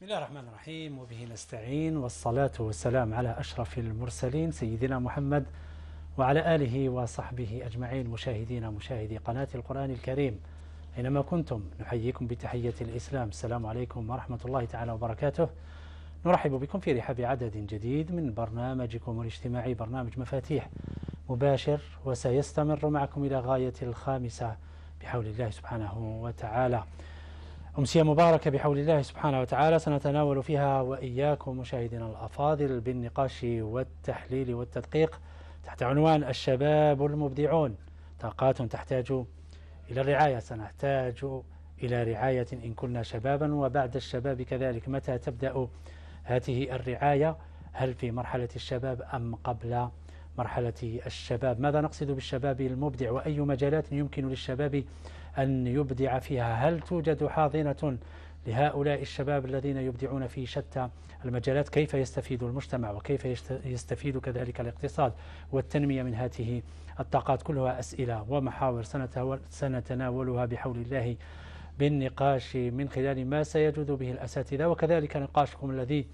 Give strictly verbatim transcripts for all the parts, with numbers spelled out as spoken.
بسم الله الرحمن الرحيم، وبه نستعين، والصلاة والسلام على أشرف المرسلين سيدنا محمد وعلى آله وصحبه أجمعين. مشاهدين مشاهدي قناة القرآن الكريم أينما كنتم، نحييكم بتحية الإسلام. السلام عليكم ورحمة الله تعالى وبركاته. نرحب بكم في رحاب عدد جديد من برنامجكم الاجتماعي، برنامج مفاتيح، مباشر وسيستمر معكم إلى غاية الخامسة بحول الله سبحانه وتعالى. أمسية مباركة بحول الله سبحانه وتعالى، سنتناول فيها وإياكم مشاهدينا الأفاضل بالنقاش والتحليل والتدقيق تحت عنوان الشباب المبدعون، طاقات تحتاج إلى الرعاية. سنحتاج إلى رعاية إن كنا شبابا، وبعد الشباب كذلك. متى تبدأ هذه الرعاية؟ هل في مرحلة الشباب أم قبل مرحلة الشباب؟ ماذا نقصد بالشباب المبدع، وأي مجالات يمكن للشباب أن يبدع فيها؟ هل توجد حاضنة لهؤلاء الشباب الذين يبدعون في شتى المجالات؟ كيف يستفيد المجتمع، وكيف يستفيد كذلك الاقتصاد والتنمية من هذه الطاقات؟ كلها أسئلة ومحاور سنتناولها بحول الله بالنقاش من خلال ما سيجود به الأساتذة، وكذلك نقاشكم الذي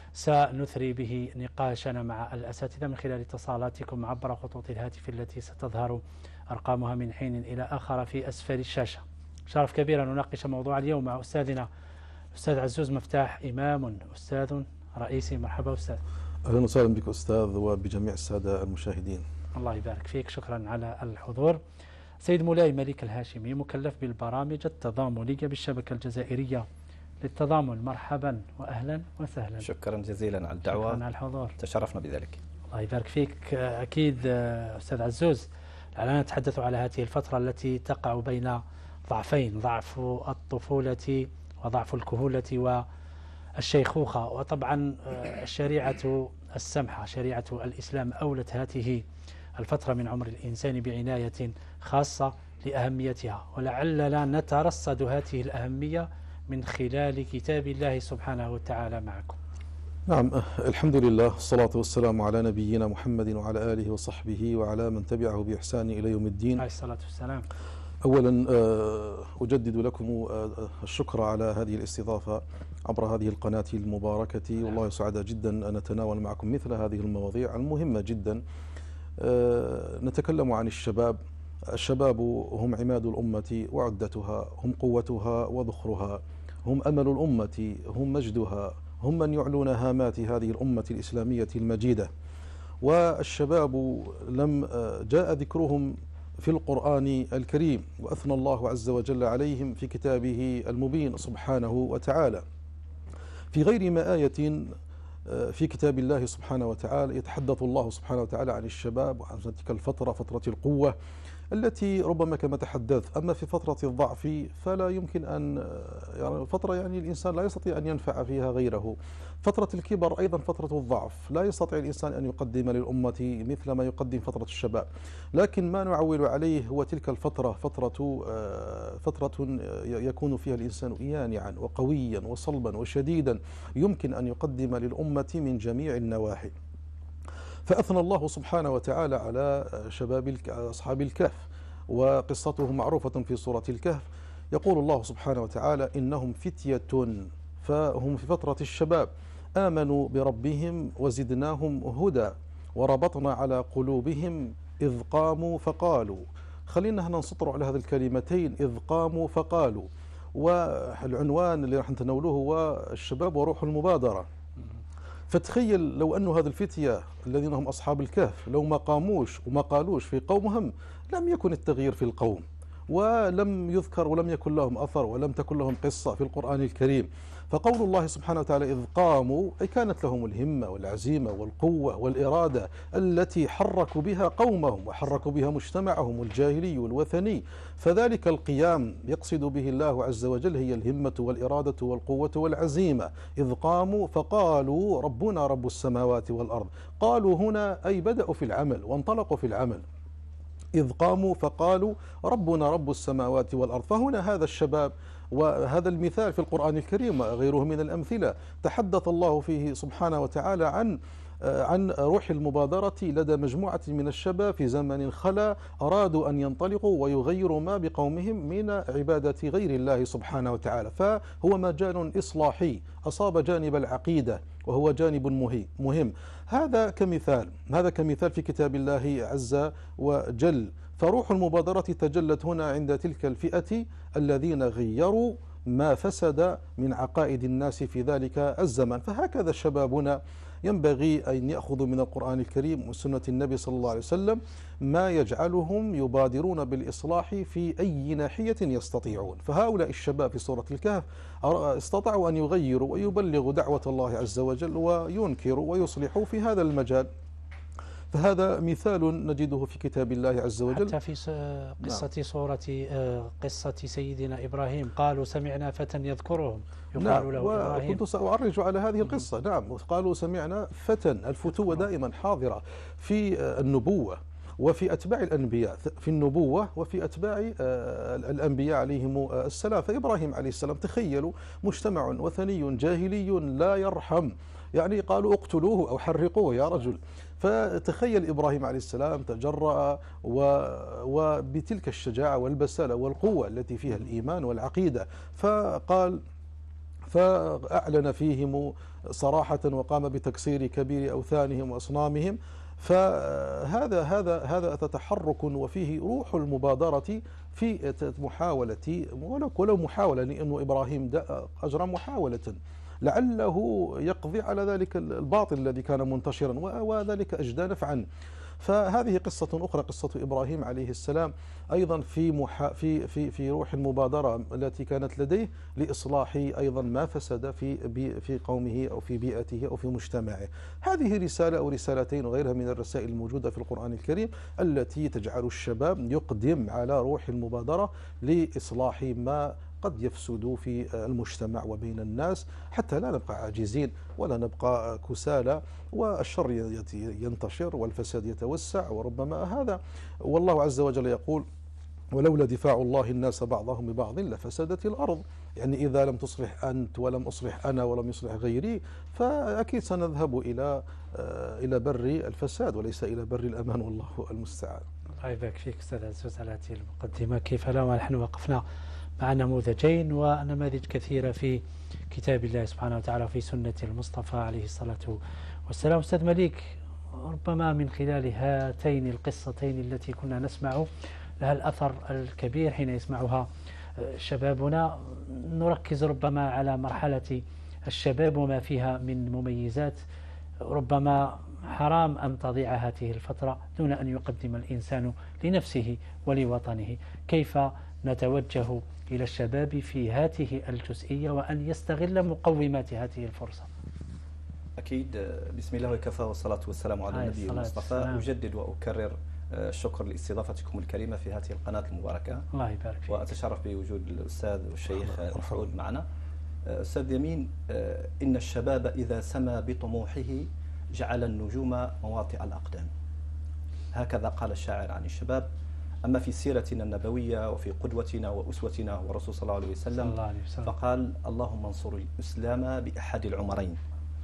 سنثري به نقاشنا مع الأساتذة من خلال اتصالاتكم عبر خطوط الهاتف التي ستظهر أرقامها من حين إلى آخر في أسفل الشاشة. شرف كبير أن نناقش موضوع اليوم مع أستاذنا أستاذ عزوز مفتاح، إمام أستاذ رئيسي. مرحبا أستاذ. أهلا وسهلا بك أستاذ وبجميع السادة المشاهدين. الله يبارك فيك، شكرا على الحضور. سيد مولاي ملك الهاشمي، مكلف بالبرامج التضامنية بالشبكة الجزائرية للتضامن، مرحبا وأهلا وسهلا. شكرا جزيلا على الدعوة، شكرا على الحضور، تشرفنا بذلك. الله يبارك فيك. أكيد أستاذ عزوز، الآن نتحدث على هذه الفترة التي تقع بين ضعفين، ضعف الطفولة وضعف الكهولة والشيخوخة. وطبعا الشريعة السمحة، شريعة الإسلام، أولت هذه الفترة من عمر الإنسان بعناية خاصة لأهميتها، ولعلنا نترصد هذه الأهمية من خلال كتاب الله سبحانه وتعالى معكم. نعم، الحمد لله، الصلاة والسلام على نبينا محمد وعلى آله وصحبه وعلى من تبعه بإحسان إلى يوم الدين. عليه الصلاة والسلام. أولا أجدد لكم الشكر على هذه الاستضافة عبر هذه القناة المباركة، والله سعد جدا أن نتناول معكم مثل هذه المواضيع المهمة جدا. نتكلم عن الشباب. الشباب هم عماد الأمة وعدتها، هم قوتها وذخرها، هم أمل الأمة، هم مجدها، هم من يعلون هامات هذه الأمة الإسلامية المجيدة. والشباب لم جاء ذكرهم في القرآن الكريم، وأثنى الله عز وجل عليهم في كتابه المبين سبحانه وتعالى. في غير ما آية في كتاب الله سبحانه وتعالى يتحدث الله سبحانه وتعالى عن الشباب وعن تلك الفترة، فترة القوة التي ربما كما تحدث. أما في فترة الضعف فلا يمكن أن يعني فترة يعني الإنسان لا يستطيع أن ينفع فيها غيره. فترة الكبر أيضا فترة الضعف، لا يستطيع الإنسان أن يقدم للأمة مثل ما يقدم فترة الشباب. لكن ما نعول عليه هو تلك الفترة، فترة فترة يكون فيها الإنسان يانعا وقويا وصلبا وشديدا، يمكن أن يقدم للأمة من جميع النواحي. فأثنى الله سبحانه وتعالى على شباب أصحاب الكهف، وقصتهم معروفة في سورة الكهف. يقول الله سبحانه وتعالى: إنهم فتية، فهم في فترة الشباب، آمنوا بربهم وزدناهم هدى وربطنا على قلوبهم إذ قاموا فقالوا. خلينا هنا نسطر على هذه الكلمتين، إذ قاموا فقالوا. والعنوان اللي راح نتناوله هو الشباب وروح المبادرة. فتخيل لو أن هذه الفتية الذين هم أصحاب الكهف لو ما قاموش وما قالوش في قومهم لم يكن التغيير في القوم، ولم يذكر ولم يكن لهم أثر ولم تكن لهم قصة في القرآن الكريم. فقول الله سبحانه وتعالى إذ قاموا، أي كانت لهم الهمة والعزيمة والقوة والإرادة التي حركوا بها قومهم وحركوا بها مجتمعهم الجاهلي والوثني. فذلك القيام يقصد به الله عز وجل هي الهمة والإرادة والقوة والعزيمة. إذ قاموا فقالوا ربنا رب السماوات والأرض. قالوا هنا أي بدأوا في العمل وانطلقوا في العمل. إذ قاموا فقالوا ربنا رب السماوات والأرض. فهنا هذا الشباب، وهذا المثال في القرآن الكريم وغيره من الأمثلة، تحدث الله فيه سبحانه وتعالى عن عن روح المبادرة لدى مجموعة من الشباب في زمن خلا أرادوا أن ينطلقوا ويغيروا ما بقومهم من عبادة غير الله سبحانه وتعالى. فهو مجال إصلاحي أصاب جانب العقيدة وهو جانب مهم. هذا كمثال هذا كمثال في كتاب الله عز وجل. فروح المبادرة تجلت هنا عند تلك الفئة الذين غيروا ما فسد من عقائد الناس في ذلك الزمن. فهكذا شبابنا ينبغي أن يأخذوا من القرآن الكريم وسنة النبي صلى الله عليه وسلم ما يجعلهم يبادرون بالإصلاح في أي ناحية يستطيعون. فهؤلاء الشباب في سورة الكهف استطاعوا أن يغيروا ويبلغوا دعوة الله عز وجل وينكروا ويصلحوا في هذا المجال. فهذا مثال نجده في كتاب الله عز وجل. حتى في قصة نعم. سورة قصة سيدنا إبراهيم قالوا سمعنا فتى يذكرهم يقال نعم. له إبراهيم. وكنت سأعرج على هذه القصة. نعم قالوا سمعنا فتى. الفتوة دائما حاضرة في النبوة وفي أتباع الأنبياء، في النبوة وفي أتباع الأنبياء عليهم السلام. فإبراهيم عليه السلام تخيلوا مجتمع وثني جاهلي لا يرحم، يعني قالوا اقتلوه أو حرقوه يا رجل. فتخيل إبراهيم عليه السلام تجرأ وبتلك الشجاعة والبسالة والقوة التي فيها الإيمان والعقيدة، فقال فأعلن فيهم صراحة وقام بتكسير كبير أوثانهم وأصنامهم. فهذا هذا هذا تتحرك وفيه روح المبادرة في محاولة ولو محاولة، لأنه إبراهيم أجرى محاولة لعله يقضي على ذلك الباطل الذي كان منتشرا وذلك أجدى نفعا. فهذه قصة أخرى، قصة إبراهيم عليه السلام أيضا في محا في في في روح المبادرة التي كانت لديه لإصلاح أيضا ما فسد في في قومه أو في بيئته أو في مجتمعه. هذه رسالة أو رسالتين وغيرها من الرسائل الموجودة في القرآن الكريم التي تجعل الشباب يقدم على روح المبادرة لإصلاح ما قد يفسد في المجتمع وبين الناس، حتى لا نبقى عاجزين ولا نبقى كسالى والشر ينتشر والفساد يتوسع. وربما هذا والله عز وجل يقول ولولا دفاع الله الناس بعضهم ببعض لفسدت الأرض. يعني إذا لم تصلح أنت ولم أصلح أنا ولم يصلح غيري فأكيد سنذهب إلى إلى بر الفساد وليس إلى بر الأمان، والله المستعان. الله يبارك فيك أستاذ عزوز على هذه المقدمة. كيف لا ونحن وقفنا مع نموذجين ونماذج كثيرة في كتاب الله سبحانه وتعالى وفي سنة المصطفى عليه الصلاة والسلام. أستاذ مليك، ربما من خلال هاتين القصتين التي كنا نسمع لها الأثر الكبير حين يسمعها شبابنا، نركز ربما على مرحلة الشباب وما فيها من مميزات ربما حرام أن تضيع هذه الفترة دون أن يقدم الإنسان لنفسه ولوطنه. كيف نتوجه إلى الشباب في هذه الجزئية وأن يستغل مقومات هذه الفرصة؟ أكيد. بسم الله وكفى والصلاة والسلام على النبي المصطفى. أجدد وأكرر الشكر لاستضافتكم الكريمة في هذه القناة المباركة. الله يبارك فيك. وأتشرف بوجود الأستاذ والشيخ مسعود معنا. أستاذ يمين، إن الشباب إذا سمى بطموحه جعل النجوم مواطئ الأقدام، هكذا قال الشاعر عن الشباب. أما في سيرتنا النبوية وفي قدوتنا وأسوتنا والرسول صلى الله عليه وسلم, الله عليه وسلم فقال اللهم انصر الإسلام بأحد العمرين.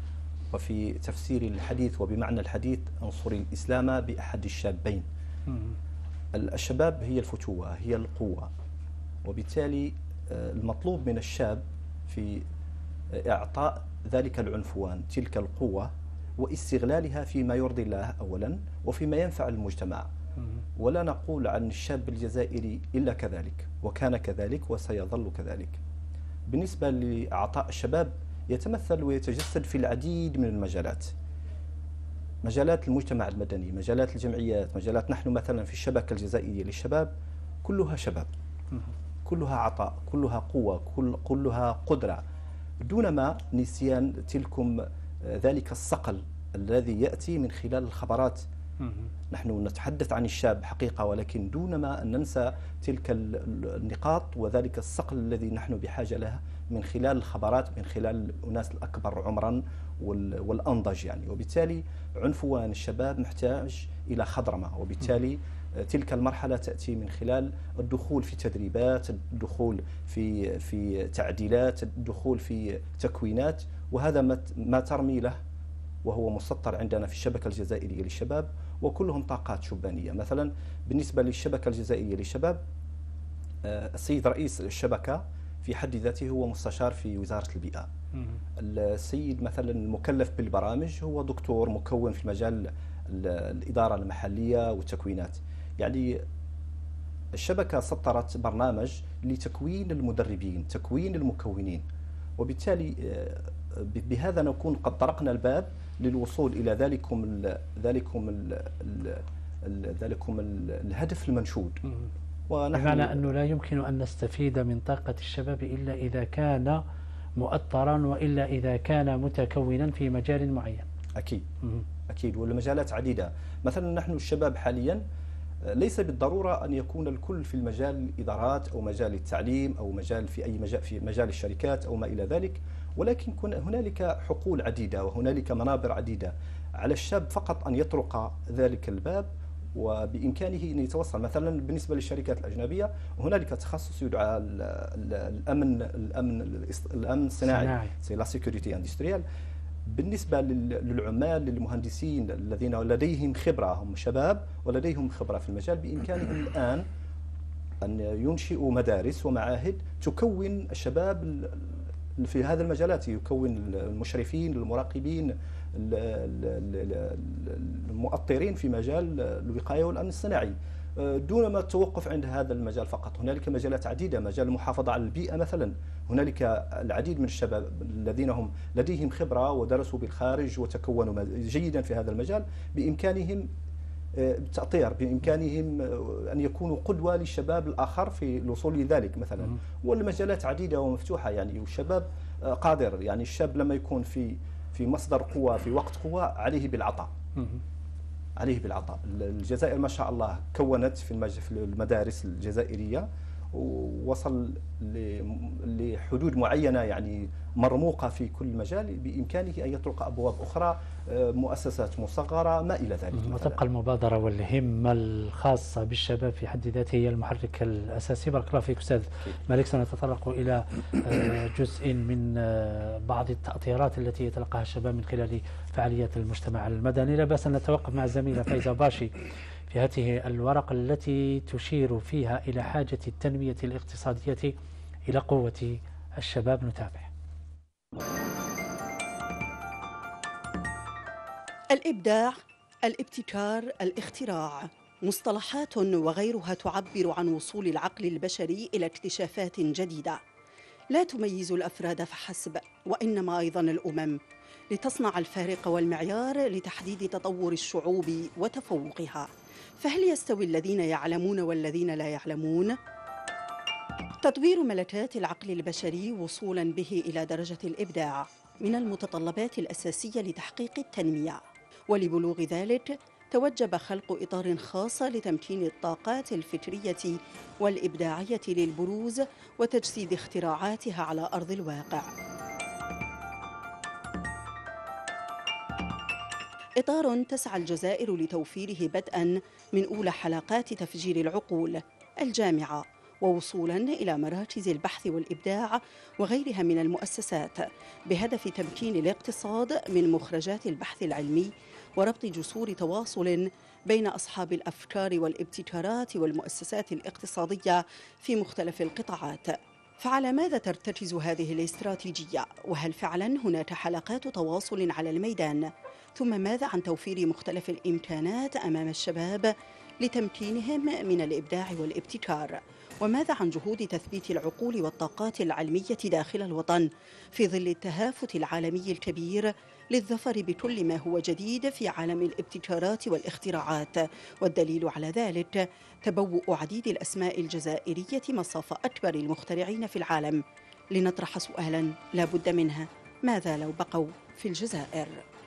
وفي تفسير الحديث وبمعنى الحديث انصر الإسلام بأحد الشابين. الشباب هي الفتوة، هي القوة، وبالتالي المطلوب من الشاب في إعطاء ذلك العنفوان تلك القوة واستغلالها فيما يرضي الله أولا وفيما ينفع المجتمع. ولا نقول عن الشاب الجزائري إلا كذلك، وكان كذلك وسيظل كذلك. بالنسبة لإعطاء الشباب يتمثل ويتجسد في العديد من المجالات، مجالات المجتمع المدني، مجالات الجمعيات، مجالات نحن مثلا في الشبكة الجزائرية للشباب كلها شباب، كلها عطاء، كلها قوة، كل كلها قدرة، دون ما نسيان تلكم ذلك الصقل الذي يأتي من خلال الخبرات. نحن نتحدث عن الشاب حقيقة، ولكن دون ما أن ننسى تلك النقاط وذلك الصقل الذي نحن بحاجة له من خلال الخبرات، من خلال الناس الأكبر عمرا والأنضج يعني. وبالتالي عنفوان الشباب محتاج إلى خضرمة، وبالتالي تلك المرحلة تأتي من خلال الدخول في تدريبات، الدخول في في تعديلات، الدخول في تكوينات، وهذا ما ترمي له وهو مسطر عندنا في الشبكة الجزائرية للشباب، وكلهم طاقات شبانية. مثلا بالنسبة للشبكة الجزائرية للشباب، السيد رئيس الشبكة في حد ذاته هو مستشار في وزارة البيئة. السيد مثلا المكلف بالبرامج هو دكتور مكون في مجال الإدارة المحلية والتكوينات. يعني الشبكة سطرت برنامج لتكوين المدربين، تكوين المكونين، وبالتالي بهذا نكون قد طرقنا الباب للوصول إلى ذلكم ال ذلكم ال ال ذلكم ال الهدف المنشود. بمعنى أنه لا يمكن أن نستفيد من طاقة الشباب إلا إذا كان مؤطرا وإلا إذا كان متكونا في مجال معين. أكيد أكيد، والمجالات عديدة. مثلا نحن الشباب حاليا ليس بالضرورة أن يكون الكل في المجال الإدارات أو مجال التعليم أو مجال في أي مجال في مجال الشركات أو ما إلى ذلك، ولكن هنالك حقول عديدة وهنالك منابر عديدة. على الشاب فقط أن يطرق ذلك الباب وبإمكانه أن يتوصل. مثلا بالنسبة للشركات الأجنبية هنالك تخصص يدعى الأمن الأمن الأمن الصناعي، سي لا سيكوريتي اندستريال. بالنسبة للعمال للمهندسين الذين لديهم خبرة، هم شباب ولديهم خبرة في المجال، بإمكانهم الآن أن ينشئوا مدارس ومعاهد تكون الشباب في هذه المجالات، يكون المشرفين المراقبين المؤطرين في مجال الوقاية والأمن الصناعي، دون ما التوقف عند هذا المجال فقط. هنالك مجالات عديدة، مجال المحافظة على البيئة مثلا، هنالك العديد من الشباب الذين هم لديهم خبرة ودرسوا بالخارج وتكونوا جيدا في هذا المجال، بإمكانهم التأطير، بإمكانهم أن يكونوا قدوة للشباب الآخر في الوصول لذلك مثلا. والمجالات عديدة ومفتوحة يعني، والشباب قادر. يعني الشاب لما يكون في في مصدر قوة في وقت قوة عليه بالعطاء، عليه بالعطاء. الجزائر ما شاء الله كونت في المدارس الجزائرية ووصل لحدود معينة يعني مرموقة في كل مجال، بإمكانه أن يطرق أبواب أخرى، مؤسسات مصغرة ما إلى ذلك. وتبقى المبادرة والهمة الخاصة بالشباب في حد ذاته هي المحرك الأساسي. بارك الله فيك أستاذ مالك. سنتطرق إلى جزء من بعض التأطيرات التي يتلقاها الشباب من خلال فعاليات المجتمع المدني. لا بأس أن نتوقف مع الزميلة فايزة باشي في هذه الورقة التي تشير فيها إلى حاجة التنمية الاقتصادية إلى قوة الشباب. نتابع. الإبداع، الابتكار، الاختراع، مصطلحات وغيرها تعبر عن وصول العقل البشري إلى اكتشافات جديدة لا تميز الأفراد فحسب، وإنما أيضا الأمم، لتصنع الفارق والمعيار لتحديد تطور الشعوب وتفوقها. فهل يستوي الذين يعلمون والذين لا يعلمون؟ تطوير ملكات العقل البشري وصولا به إلى درجة الإبداع من المتطلبات الأساسية لتحقيق التنمية، ولبلوغ ذلك توجب خلق إطار خاص لتمكين الطاقات الفكرية والإبداعية للبروز وتجسيد اختراعاتها على أرض الواقع. إطار تسعى الجزائر لتوفيره بدءا من أولى حلقات تفجير العقول الجامعة، ووصولا إلى مراكز البحث والإبداع وغيرها من المؤسسات، بهدف تمكين الاقتصاد من مخرجات البحث العلمي وربط جسور تواصل بين أصحاب الأفكار والابتكارات والمؤسسات الاقتصادية في مختلف القطاعات. فعلى ماذا ترتكز هذه الاستراتيجية؟ وهل فعلا هناك حلقات تواصل على الميدان؟ ثم ماذا عن توفير مختلف الإمكانات أمام الشباب لتمكينهم من الإبداع والابتكار؟ وماذا عن جهود تثبيت العقول والطاقات العلمية داخل الوطن في ظل التهافت العالمي الكبير للظفر بكل ما هو جديد في عالم الابتكارات والاختراعات؟ والدليل على ذلك تبوء عديد الأسماء الجزائرية مصاف أكبر المخترعين في العالم. لنطرح سؤالا لا بد منها: ماذا لو بقوا في الجزائر؟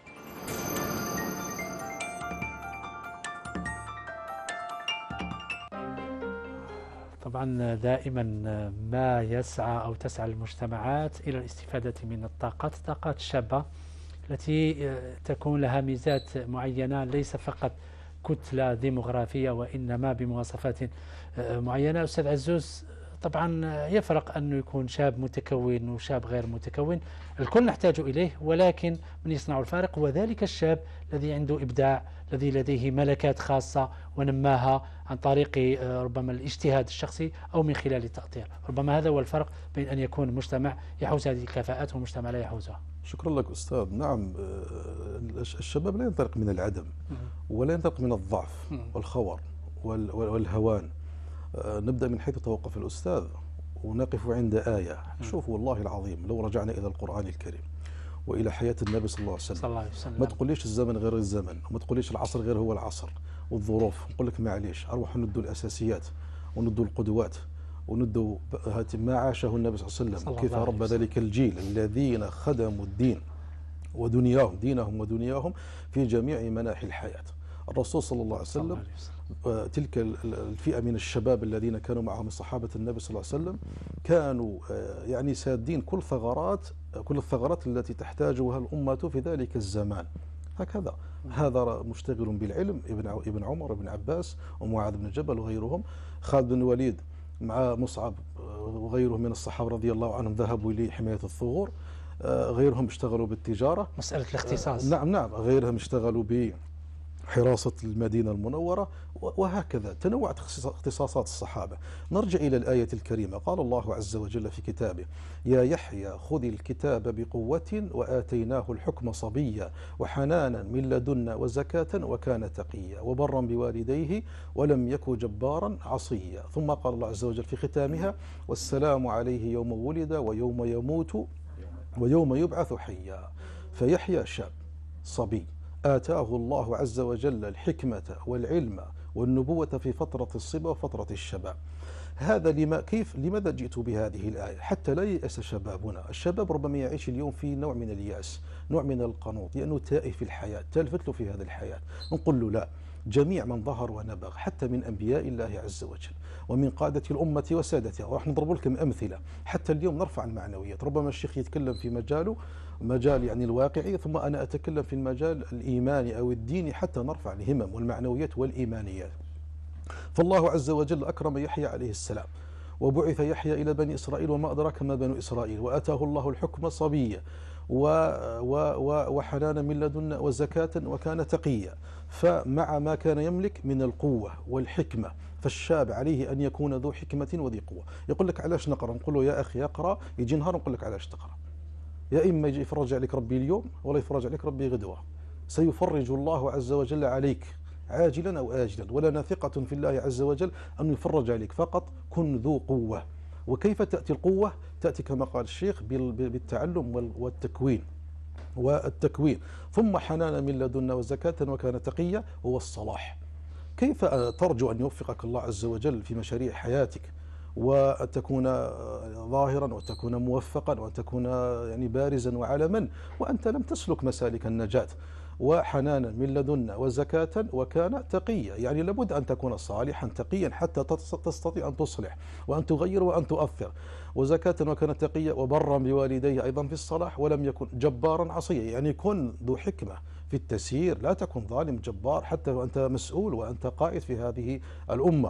طبعا دائما ما يسعى أو تسعى المجتمعات إلى الاستفادة من الطاقات الطاقات الشابة التي تكون لها ميزات معينة، ليس فقط كتلة ديموغرافية وإنما بمواصفات معينة. أستاذ عزوز، طبعا يفرق أنه يكون شاب متكون وشاب غير متكون، الكل نحتاج إليه، ولكن من يصنع الفارق هو ذلك الشاب الذي عنده إبداع، الذي لديه ملكات خاصة ونماها عن طريق ربما الاجتهاد الشخصي أو من خلال التأطير. ربما هذا هو الفرق بين أن يكون مجتمع يحوز هذه الكفاءات ومجتمع لا يحوزها. شكرا لك أستاذ. نعم، الشباب لا ينطلق من العدم ولا ينطلق من الضعف والخور والهوان. نبدأ من حيث توقف الأستاذ ونقف عند آية. شوفوا والله العظيم لو رجعنا إلى القرآن الكريم وإلى حياة النبي صلى الله عليه وسلم, صلى الله عليه وسلم. ما تقوليش الزمن غير الزمن، وما تقوليش العصر غير هو العصر والظروف. نقول لك معليش، أروح ندوا الأساسيات وندوا القدوات وندوا ما عاشه النبي صلى الله عليه وسلم وكيف ربى ذلك الجيل الذين خدموا الدين ودنياهم دينهم ودنياهم في جميع مناحي الحياة. الرسول صلى الله عليه وسلم تلك الفئة من الشباب الذين كانوا معهم صحابة النبي صلى الله عليه وسلم كانوا يعني سادين كل ثغرات كل الثغرات التي تحتاجها الأمة في ذلك الزمان. هكذا هذا مشتغل بالعلم، ابن ابن عمر ابن عباس ومعاذ بن جبل وغيرهم، خالد بن الوليد مع مصعب وغيره من الصحابة رضي الله عنهم ذهبوا لحماية الثغور، غيرهم اشتغلوا بالتجارة، مسألة الاختصاص. نعم نعم غيرهم اشتغلوا ب حراسة المدينة المنورة، وهكذا تنوعت اختصاصات الصحابة. نرجع إلى الآية الكريمة. قال الله عز وجل في كتابه: يا يحيى خذ الكتاب بقوة وآتيناه الحكم صبيا وحنانا من لدنا وزكاة وكان تقيا وبرا بوالديه ولم يك جبارا عصيا. ثم قال الله عز وجل في ختامها: والسلام عليه يوم ولد ويوم يموت ويوم يبعث حيا. فيحيى شاب صبي آتاه الله عز وجل الحكمة والعلم والنبوة في فترة الصبا وفترة الشباب. هذا لما كيف لماذا جئت بهذه الآية؟ حتى لا ييأس شبابنا. الشباب ربما يعيش اليوم في نوع من اليأس، نوع من القنوط، لأنه تائه في الحياة، تلفت له في هذه الحياة. نقول له لا، جميع من ظهر ونبغ حتى من أنبياء الله عز وجل ومن قادة الأمة وسادتها، وراح نضرب لكم أمثلة حتى اليوم نرفع المعنويات. ربما الشيخ يتكلم في مجاله مجال يعني الواقعي، ثم أنا أتكلم في المجال الإيماني أو الديني حتى نرفع الهمم والمعنويات والإيمانيات. فالله عز وجل أكرم يحيى عليه السلام وبعث يحيى إلى بني إسرائيل وما أدراك ما بنو إسرائيل، وآتاه الله الحكم صبيا وحنانا من لدنا وزكاة وكان تقيا. فمع ما كان يملك من القوة والحكمة، فالشاب عليه أن يكون ذو حكمة وذي قوة. يقول لك علاش نقرأ؟ نقول له يا أخي اقرأ، يجي نهار نقول لك علاش تقرأ. يا إما يجي يفرج عليك ربي اليوم ولا يفرج عليك ربي غدوة. سيفرج الله عز وجل عليك عاجلا أو آجلا، ولنا ثقة في الله عز وجل أن يفرج عليك، فقط كن ذو قوة. وكيف تأتي القوة؟ تأتي كما قال الشيخ بالتعلم والتكوين والتكوين ثم حنانا من لدنا وزكاة وكان تقيا هو الصلاح. كيف ترجو أن يوفقك الله عز وجل في مشاريع حياتك وأن تكون ظاهرا وتكون موفقا وتكون يعني بارزا وعلما وأنت لم تسلك مسالك النجاة؟ وحنانا من لدنا وزكاة وكان تقيا، يعني لابد أن تكون صالحا تقيا حتى تستطيع أن تصلح وأن تغير وأن تؤثر. وزكاة وكان تقيا وبرا بوالديه أيضا في الصلاح ولم يكن جبارا عصيا، يعني كن ذو حكمة في التسيير، لا تكن ظالم جبار حتى وأنت مسؤول وأنت قائد في هذه الأمة.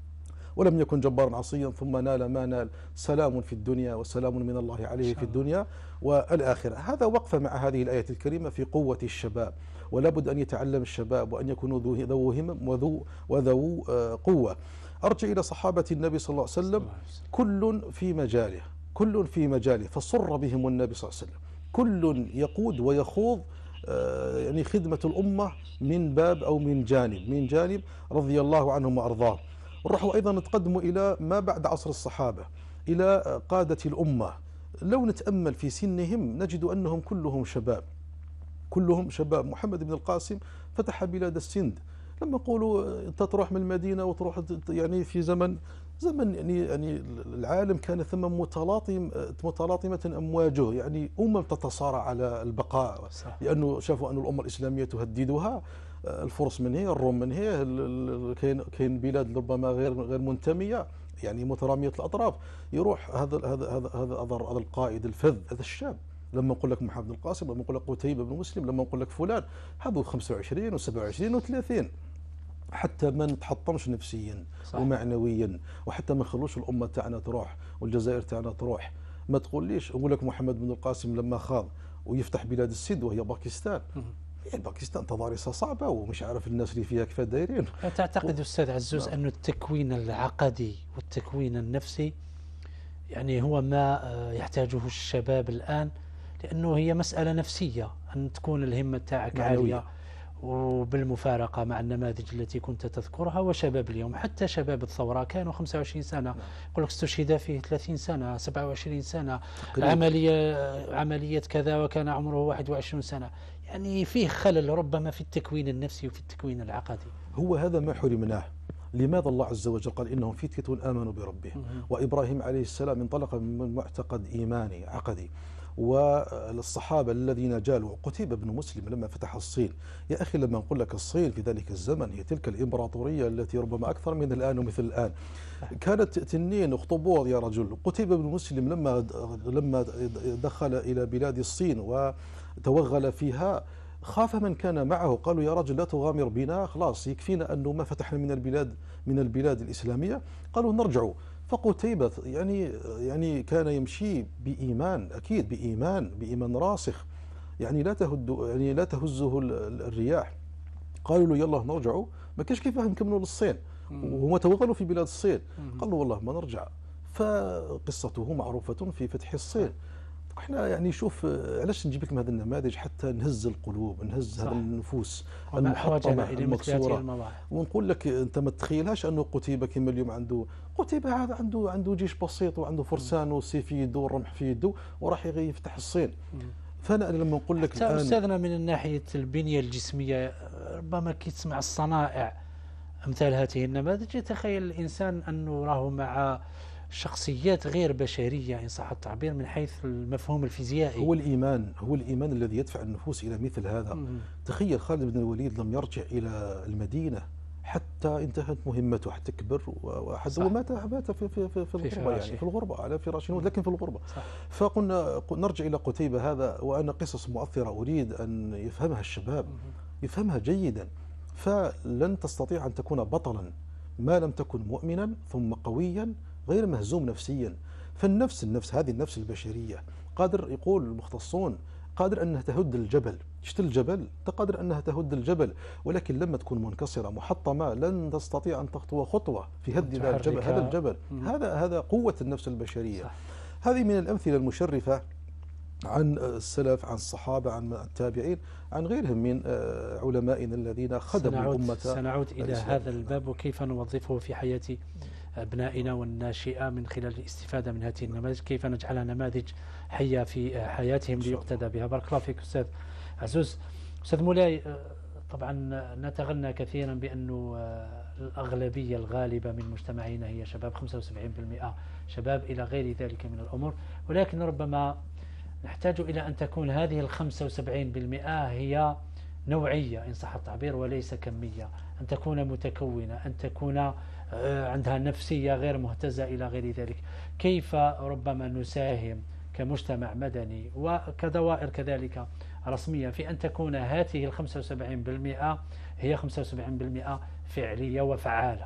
ولم يكن جبارا عصيا ثم نال ما نال، سلام في الدنيا وسلام من الله عليه في الدنيا والآخرة. هذا وقف مع هذه الآية الكريمة في قوة الشباب، ولا بد أن يتعلم الشباب وأن يكونوا ذو همم وذو, وذو قوة. أرجع إلى صحابة النبي صلى الله عليه وسلم، كل في مجاله كل في مجاله فصر بهم النبي صلى الله عليه وسلم، كل يقود ويخوض يعني خدمة الأمة من باب أو من جانب من جانب رضي الله عنهم وأرضاهم. نروحوا أيضا نتقدموا إلى ما بعد عصر الصحابة، إلى قادة الأمة. لو نتأمل في سنهم نجد أنهم كلهم شباب كلهم شباب. محمد بن القاسم فتح بلاد السند. لما يقولوا أنت تروح من المدينة وتروح يعني في زمن زمن يعني يعني العالم كان ثم متلاطم متلاطمة أمواجه، يعني أمم تتصارع على البقاء لأنه شافوا أن الأمة الإسلامية تهددها. الفرس من هي، الروم من هي، كاين كاين بلاد ربما غير غير منتمية يعني مترامية الأطراف. يروح هذا هذا هذا هذا هذا القائد الفذ، هذا الشاب. لما نقول لك محمد بن القاسم، لما نقول لك قتيبة بن مسلم، لما نقول لك فلان، هذو خمسة وعشرين وسبعة وعشرين وثلاثين. حتى ما نتحطمش نفسيا صحيح. ومعنويا، وحتى ما نخلوش الامه تاعنا تروح والجزائر تاعنا تروح. ما تقوليش نقول لك محمد بن القاسم لما خاض ويفتح بلاد السند وهي باكستان، يعني باكستان تضاريسها صعبه ومش عارف الناس اللي فيها كيف دايرين. تعتقد استاذ عزوز انه التكوين العقدي والتكوين النفسي يعني هو ما يحتاجه الشباب الان، لانه هي مساله نفسيه ان تكون الهمه تاعك عاليه وبالمفارقة مع النماذج التي كنت تذكرها. وشباب اليوم حتى شباب الثورة كانوا خمسة وعشرين سنة، يقول لك استشهد فيه ثلاثين سنة سبعة وعشرين سنة، عملية عملية كذا وكان عمره واحد وعشرين سنة. يعني فيه خلل ربما في التكوين النفسي وفي التكوين العقدي. هو هذا ما حرمناه. لماذا الله عز وجل قال إنهم فتية آمنوا بربهم؟ وإبراهيم عليه السلام انطلق من معتقد إيماني عقدي. والصحابة الذين جالوا قتيبة بن مسلم لما فتح الصين، يا أخي لما نقول لك الصين في ذلك الزمن هي تلك الإمبراطورية التي ربما أكثر من الآن ومثل الآن، كانت تنين اخطبوط يا رجل. قتيبة بن مسلم لما لما دخل إلى بلاد الصين وتوغل فيها خاف من كان معه، قالوا يا رجل لا تغامر بنا، خلاص يكفينا أنه ما فتحنا من البلاد من البلاد الإسلامية، قالوا نرجعوا. فقتيبة يعني يعني كان يمشي بإيمان، أكيد بإيمان بإيمان راسخ، يعني لا تهد يعني لا تهزه الرياح. قالوا له يلا نرجعوا، ما كاش كيف نكملوا للصين وهم توغلوا في بلاد الصين، قالوا والله ما نرجع. فقصته معروفة في فتح الصين. احنا يعني شوف علاش نجيب لكم هذه النماذج حتى نهز القلوب، نهز هذه النفوس المحطمه المكسوره، ونقول لك انت ما تتخيلهاش انه قتيبه كما اليوم عنده قتيبه هذا عنده عنده جيش بسيط وعنده فرسان وسيف في يده والرمح في يده وراح يفتح الصين. فانا لما نقول لك الان استاذنا من ناحيه البنيه الجسميه، ربما كي تسمع الصنائع امثال هذه النماذج يتخيل الانسان انه راه مع شخصيات غير بشرية إن صح التعبير من حيث المفهوم الفيزيائي. هو الإيمان هو الإيمان الذي يدفع النفوس إلى مثل هذا. مم. تخيل خالد بن الوليد لم يرجع إلى المدينة حتى انتهت مهمته، حتى كبر وحتى ومات مات في في في, في الغربة، يعني في الغربة على فراش الموت، لكن في الغربة. صح. فقلنا نرجع إلى قتيبة هذا، وأنا قصص مؤثرة أريد أن يفهمها الشباب، مم. يفهمها جيدا. فلن تستطيع أن تكون بطلا ما لم تكن مؤمنا ثم قويا غير مهزوم نفسيا. فالنفس النفس هذه النفس البشرية قادر، يقول المختصون، قادر أنها تهد الجبل. شت الجبل؟ قادر أنها تهد الجبل، ولكن لما تكون منكسرة محطمة لن تستطيع أن تخطو خطوة في هد هذا الجبل. هذا الجبل هذا هذا قوة النفس البشرية. صح. هذه من الأمثلة المشرفة عن السلف، عن الصحابة، عن التابعين، عن غيرهم من علمائنا الذين خدموا الأمة. سنعود إلى هذا الباب وكيف نوظفه في حياة أبنائنا والناشئة من خلال الاستفادة من هذه النماذج، كيف نجعلها نماذج حية في حياتهم ليقتدى بها. بارك الله فيك أستاذ عزوز. أستاذ مولاي، طبعا نتغنى كثيرا بأنه الأغلبية الغالبة من مجتمعنا هي شباب، خمسة وسبعين بالمئة شباب إلى غير ذلك من الأمور، ولكن ربما نحتاج إلى أن تكون هذه الخمسة وسبعين بالمئة هي نوعية إن صح التعبير وليس كمية، أن تكون متكونة، أن تكون عندها نفسية غير مهتزة إلى غير ذلك. كيف ربما نساهم كمجتمع مدني وكدوائر كذلك رسمية في أن تكون هذه ال خمسة وسبعين بالمئة هي خمسة وسبعين بالمئة فعلية وفعالة؟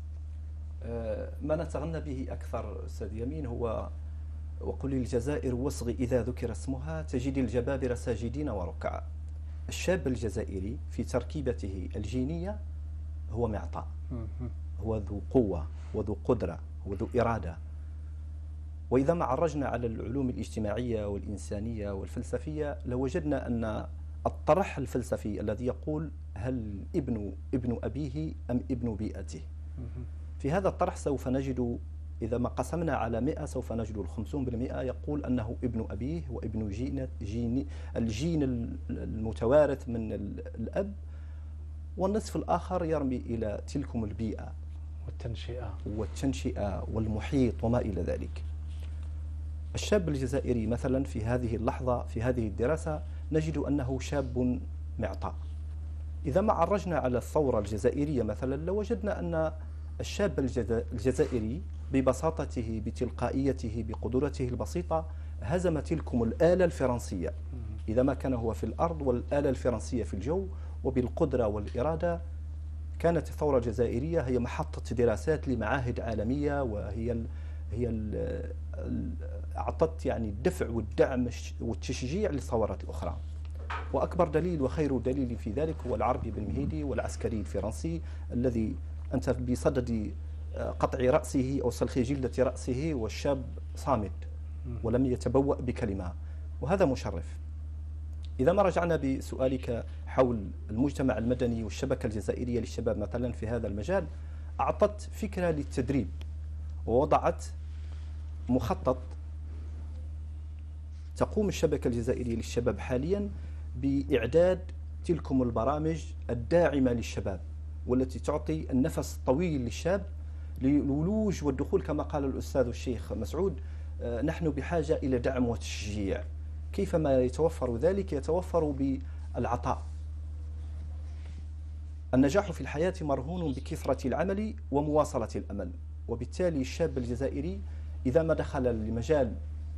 ما نتغنى به أكثر أستاذ يمين هو وقل الجزائر واصغ إذا ذكر اسمها تجد الجبابرة ساجدين وركعا. الشاب الجزائري في تركيبته الجينية هو معطاء، هو ذو قوة وذو قدرة وذو إرادة. وإذا ما عرجنا على العلوم الاجتماعية والإنسانية والفلسفية لوجدنا أن الطرح الفلسفي الذي يقول هل ابن ابن أبيه أم ابن بيئته، في هذا الطرح سوف نجد إذا ما قسمنا على مئة سوف نجد الخمسون بالمئة يقول أنه ابن أبيه وابن جين, جين الجين المتوارث من الأب، والنصف الآخر يرمي إلى تلكم البيئة والتنشئة والتنشئة والمحيط وما إلى ذلك. الشاب الجزائري مثلا في هذه اللحظة في هذه الدراسة نجد أنه شاب معطاء. إذا ما عرجنا على الثورة الجزائرية مثلا لوجدنا أن الشاب الجزائري ببساطته بتلقائيته بقدرته البسيطة هزم تلكم الآلة الفرنسية، إذا ما كان هو في الأرض والآلة الفرنسية في الجو، وبالقدرة والإرادة كانت الثورة الجزائرية هي محطة دراسات لمعاهد عالمية، وهي ال هي ال ال أعطت يعني الدفع والدعم والتشجيع للثورات الأخرى. وأكبر دليل وخير دليل في ذلك هو العربي بن مهيدي والعسكري الفرنسي الذي أنت بصدد قطع رأسه أو سلخ جلدة رأسه والشاب صامت ولم يتبوأ بكلمة، وهذا مشرف. إذا ما رجعنا بسؤالك حول المجتمع المدني والشبكة الجزائرية للشباب مثلا في هذا المجال، أعطت فكرة للتدريب ووضعت مخطط. تقوم الشبكة الجزائرية للشباب حاليا بإعداد تلكم البرامج الداعمة للشباب والتي تعطي النفس الطويل للشاب للولوج والدخول. كما قال الأستاذ الشيخ مسعود، نحن بحاجة إلى دعم وتشجيع. كيفما يتوفر ذلك؟ يتوفر بالعطاء. النجاح في الحياة مرهون بكثرة العمل ومواصلة الأمل، وبالتالي الشاب الجزائري إذا ما دخل لمجال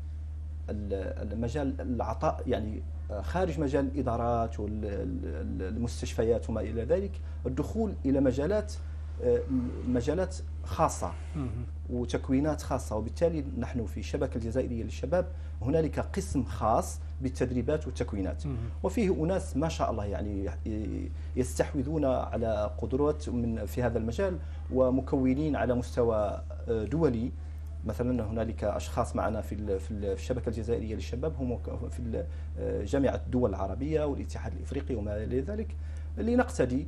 المجال العطاء، يعني خارج مجال الإدارات والمستشفيات وما إلى ذلك، الدخول إلى مجالات مجالات خاصة وتكوينات خاصة. وبالتالي نحن في الشبكة الجزائرية للشباب هنالك قسم خاص بالتدريبات والتكوينات، وفيه أناس ما شاء الله يعني يستحوذون على قدرات من في هذا المجال ومكونين على مستوى دولي. مثلا هنالك أشخاص معنا في في الشبكة الجزائرية للشباب هم في جامعة الدول العربية والاتحاد الإفريقي وما إلى ذلك، لنقتدي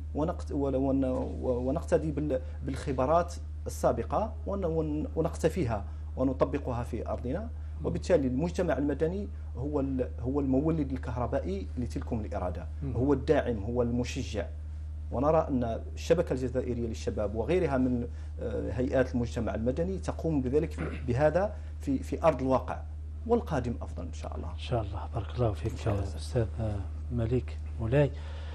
ونقتدي بالخبرات السابقة ونقتفيها ونطبقها في أرضنا. وبالتالي المجتمع المدني هو هو المولد الكهربائي لتلكم الإرادة، هو الداعم، هو المشجع. ونرى أن الشبكة الجزائرية للشباب وغيرها من هيئات المجتمع المدني تقوم بذلك بهذا في في أرض الواقع، والقادم أفضل إن شاء الله. إن شاء الله. بارك الله فيك أستاذ مليك مولاي.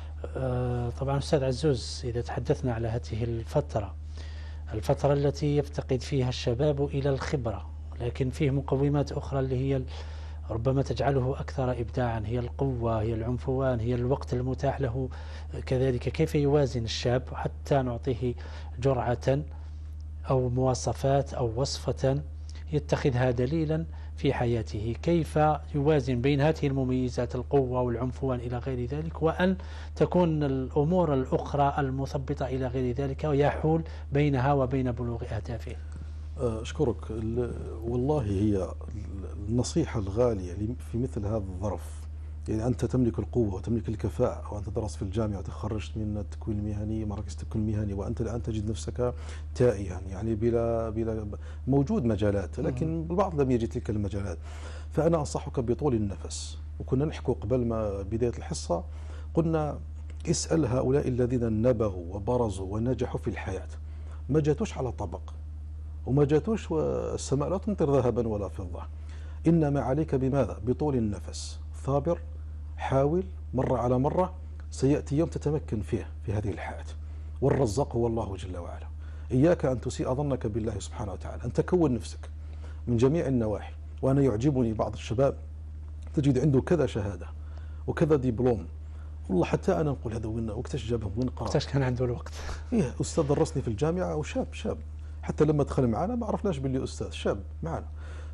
طبعا أستاذ عزوز، إذا تحدثنا على هذه الفترة الفترة التي يفتقد فيها الشباب إلى الخبرة، لكن فيه مقومات أخرى اللي هي ربما تجعله أكثر إبداعا، هي القوة، هي العنفوان، هي الوقت المتاح له كذلك. كيف يوازن الشاب حتى نعطيه جرعة أو مواصفات أو وصفة يتخذها دليلا في حياته؟ كيف يوازن بين هذه المميزات القوة والعنفوان إلى غير ذلك، وأن تكون الأمور الأخرى المثبطة إلى غير ذلك ويحول بينها وبين بلوغ أهدافه؟ أشكرك. والله هي النصيحة الغالية في مثل هذا الظرف، يعني أنت تملك القوة وتملك الكفاءة وأنت درست في الجامعة وتخرجت من التكوين المهني مراكز التكوين المهني، وأنت الآن تجد نفسك تائها يعني بلا بلا موجود مجالات، لكن البعض لم يجد تلك المجالات. فأنا أنصحك بطول النفس. وكنا نحكي قبل ما بداية الحصة، قلنا اسأل هؤلاء الذين نبغوا وبرزوا ونجحوا في الحياة، ما جاتوش على طبق وما جاتوش والسماء لا تمطر ذهبا ولا فضة. إنما عليك بماذا؟ بطول النفس. ثابر، حاول مرة على مرة، سيأتي يوم تتمكن فيه في هذه الحياة، والرزاق هو الله جل وعلا. إياك أن تسيء ظنك بالله سبحانه وتعالى، أن تكون نفسك من جميع النواحي. وأنا يعجبني بعض الشباب تجد عنده كذا شهادة وكذا دبلوم، والله حتى أنا نقول هذا وين وقتاش جابهم، وين قرأ، وقتاش كان عنده الوقت. إيه، أستاذ درسني في الجامعة أو شاب شاب حتى لما دخل معنا ما عرفناش باللي أستاذ شاب معنا.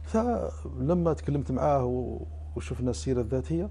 فلما تكلمت معاه وشفنا السيرة الذاتية،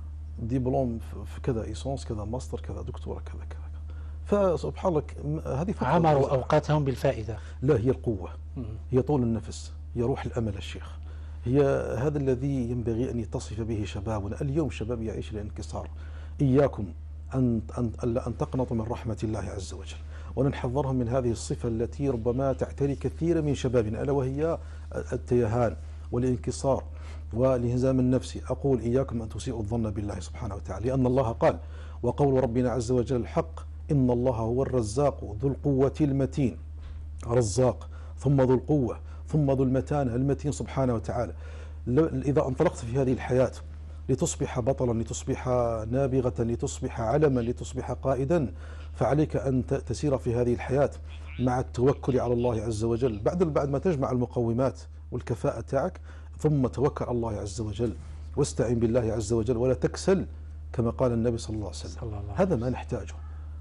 دبلوم في كذا إيسونس كذا ماستر كذا دكتورة كذا كذا. فسبحان الله هذه عمروا أوقاتهم بالفائدة. لا، هي القوة، هي طول النفس، هي روح الأمل الشيخ، هي هذا الذي ينبغي أن يتصف به شبابنا اليوم. شباب يعيش الانكسار. إياكم أن أن أن تقنطوا من رحمة الله عز وجل، ونحذرهم من هذه الصفة التي ربما تعتري كثير من شبابنا، ألا وهي التيهان والانكسار والانهزام النفسي. أقول إياكم أن تسيئوا الظن بالله سبحانه وتعالى، لأن الله قال: وقول ربنا عز وجل الحق، إن الله هو الرزاق ذو القوة المتين. رزاق ثم ذو القوة ثم ذو المتانة، المتين سبحانه وتعالى. إذا انطلقت في هذه الحياة لتصبح بطلا، لتصبح نابغة، لتصبح علما، لتصبح قائدا، فعليك أن تسير في هذه الحياة مع التوكل على الله عز وجل. بعد بعد ما تجمع المقومات والكفاءة تاعك، ثم توكل على الله عز وجل واستعين بالله عز وجل، ولا تكسل كما قال النبي صلى الله عليه وسلم. هذا ما نحتاجه.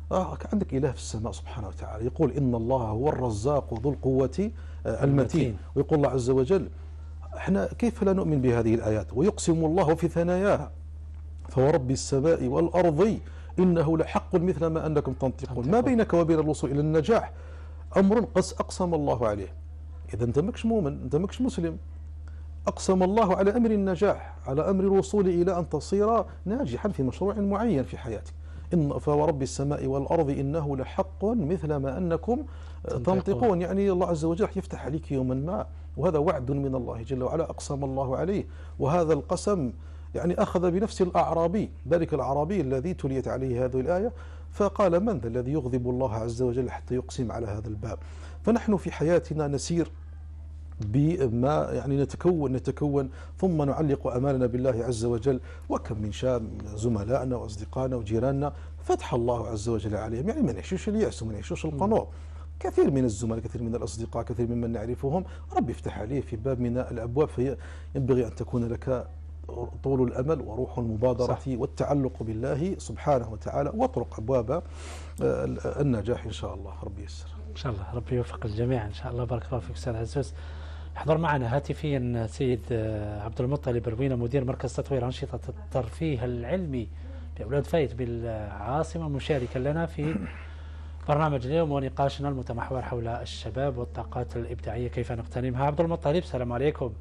آه عندك إله في السماء سبحانه وتعالى يقول إن الله هو الرزاق ذو القوة المتين، ويقول الله عز وجل احنا كيف لا نؤمن بهذه الآيات؟ ويقسم الله في ثناياها فورب السماء والأرض إنه لحق مثل ما أنكم تنطقون. ما بينك وبين الوصول إلى النجاح أمر قد أقسم الله عليه. إذا أنت ماكش مؤمن، أنت ماكش مسلم. أقسم الله على أمر النجاح، على أمر الوصول إلى أن تصير ناجحا في مشروع معين في حياتك. إن فورب السماء والأرض إنه لحق مثل ما أنكم تنطقون، يعني الله عز وجل يفتح عليك يوما ما، وهذا وعد من الله جل وعلا أقسم الله عليه. وهذا القسم يعني أخذ بنفس الأعرابي، ذلك الأعرابي الذي تليت عليه هذه الآية، فقال من ذا الذي يغضب الله عز وجل حتى يقسم على هذا الباب؟ فنحن في حياتنا نسير بما يعني نتكون نتكون ثم نعلق أمالنا بالله عز وجل. وكم من شاب من زملائنا وأصدقائنا وجيراننا فتح الله عز وجل عليهم، يعني ما نعيشوش اليأس وما نعيشوش القنوط. كثير من الزملاء، كثير من الأصدقاء، كثير ممن نعرفهم ربي يفتح عليه في باب من الأبواب، فينبغي أن تكون لك طول الأمل وروح المبادرة صح. والتعلق بالله سبحانه وتعالى، واطرق أبواب النجاح إن شاء الله. ربي يسر إن شاء الله، ربي يوفق الجميع إن شاء الله. بارك الله فيك أستاذ عزوز. حضر معنا هاتفيا سيد عبد المطلب روينة، مدير مركز تطوير أنشطة الترفيه العلمي بأولاد فايت بالعاصمة، مشاركا لنا في برنامج اليوم ونقاشنا المتمحور حول الشباب والطاقات الإبداعية كيف نغتنمها. عبد المطلب السلام عليكم.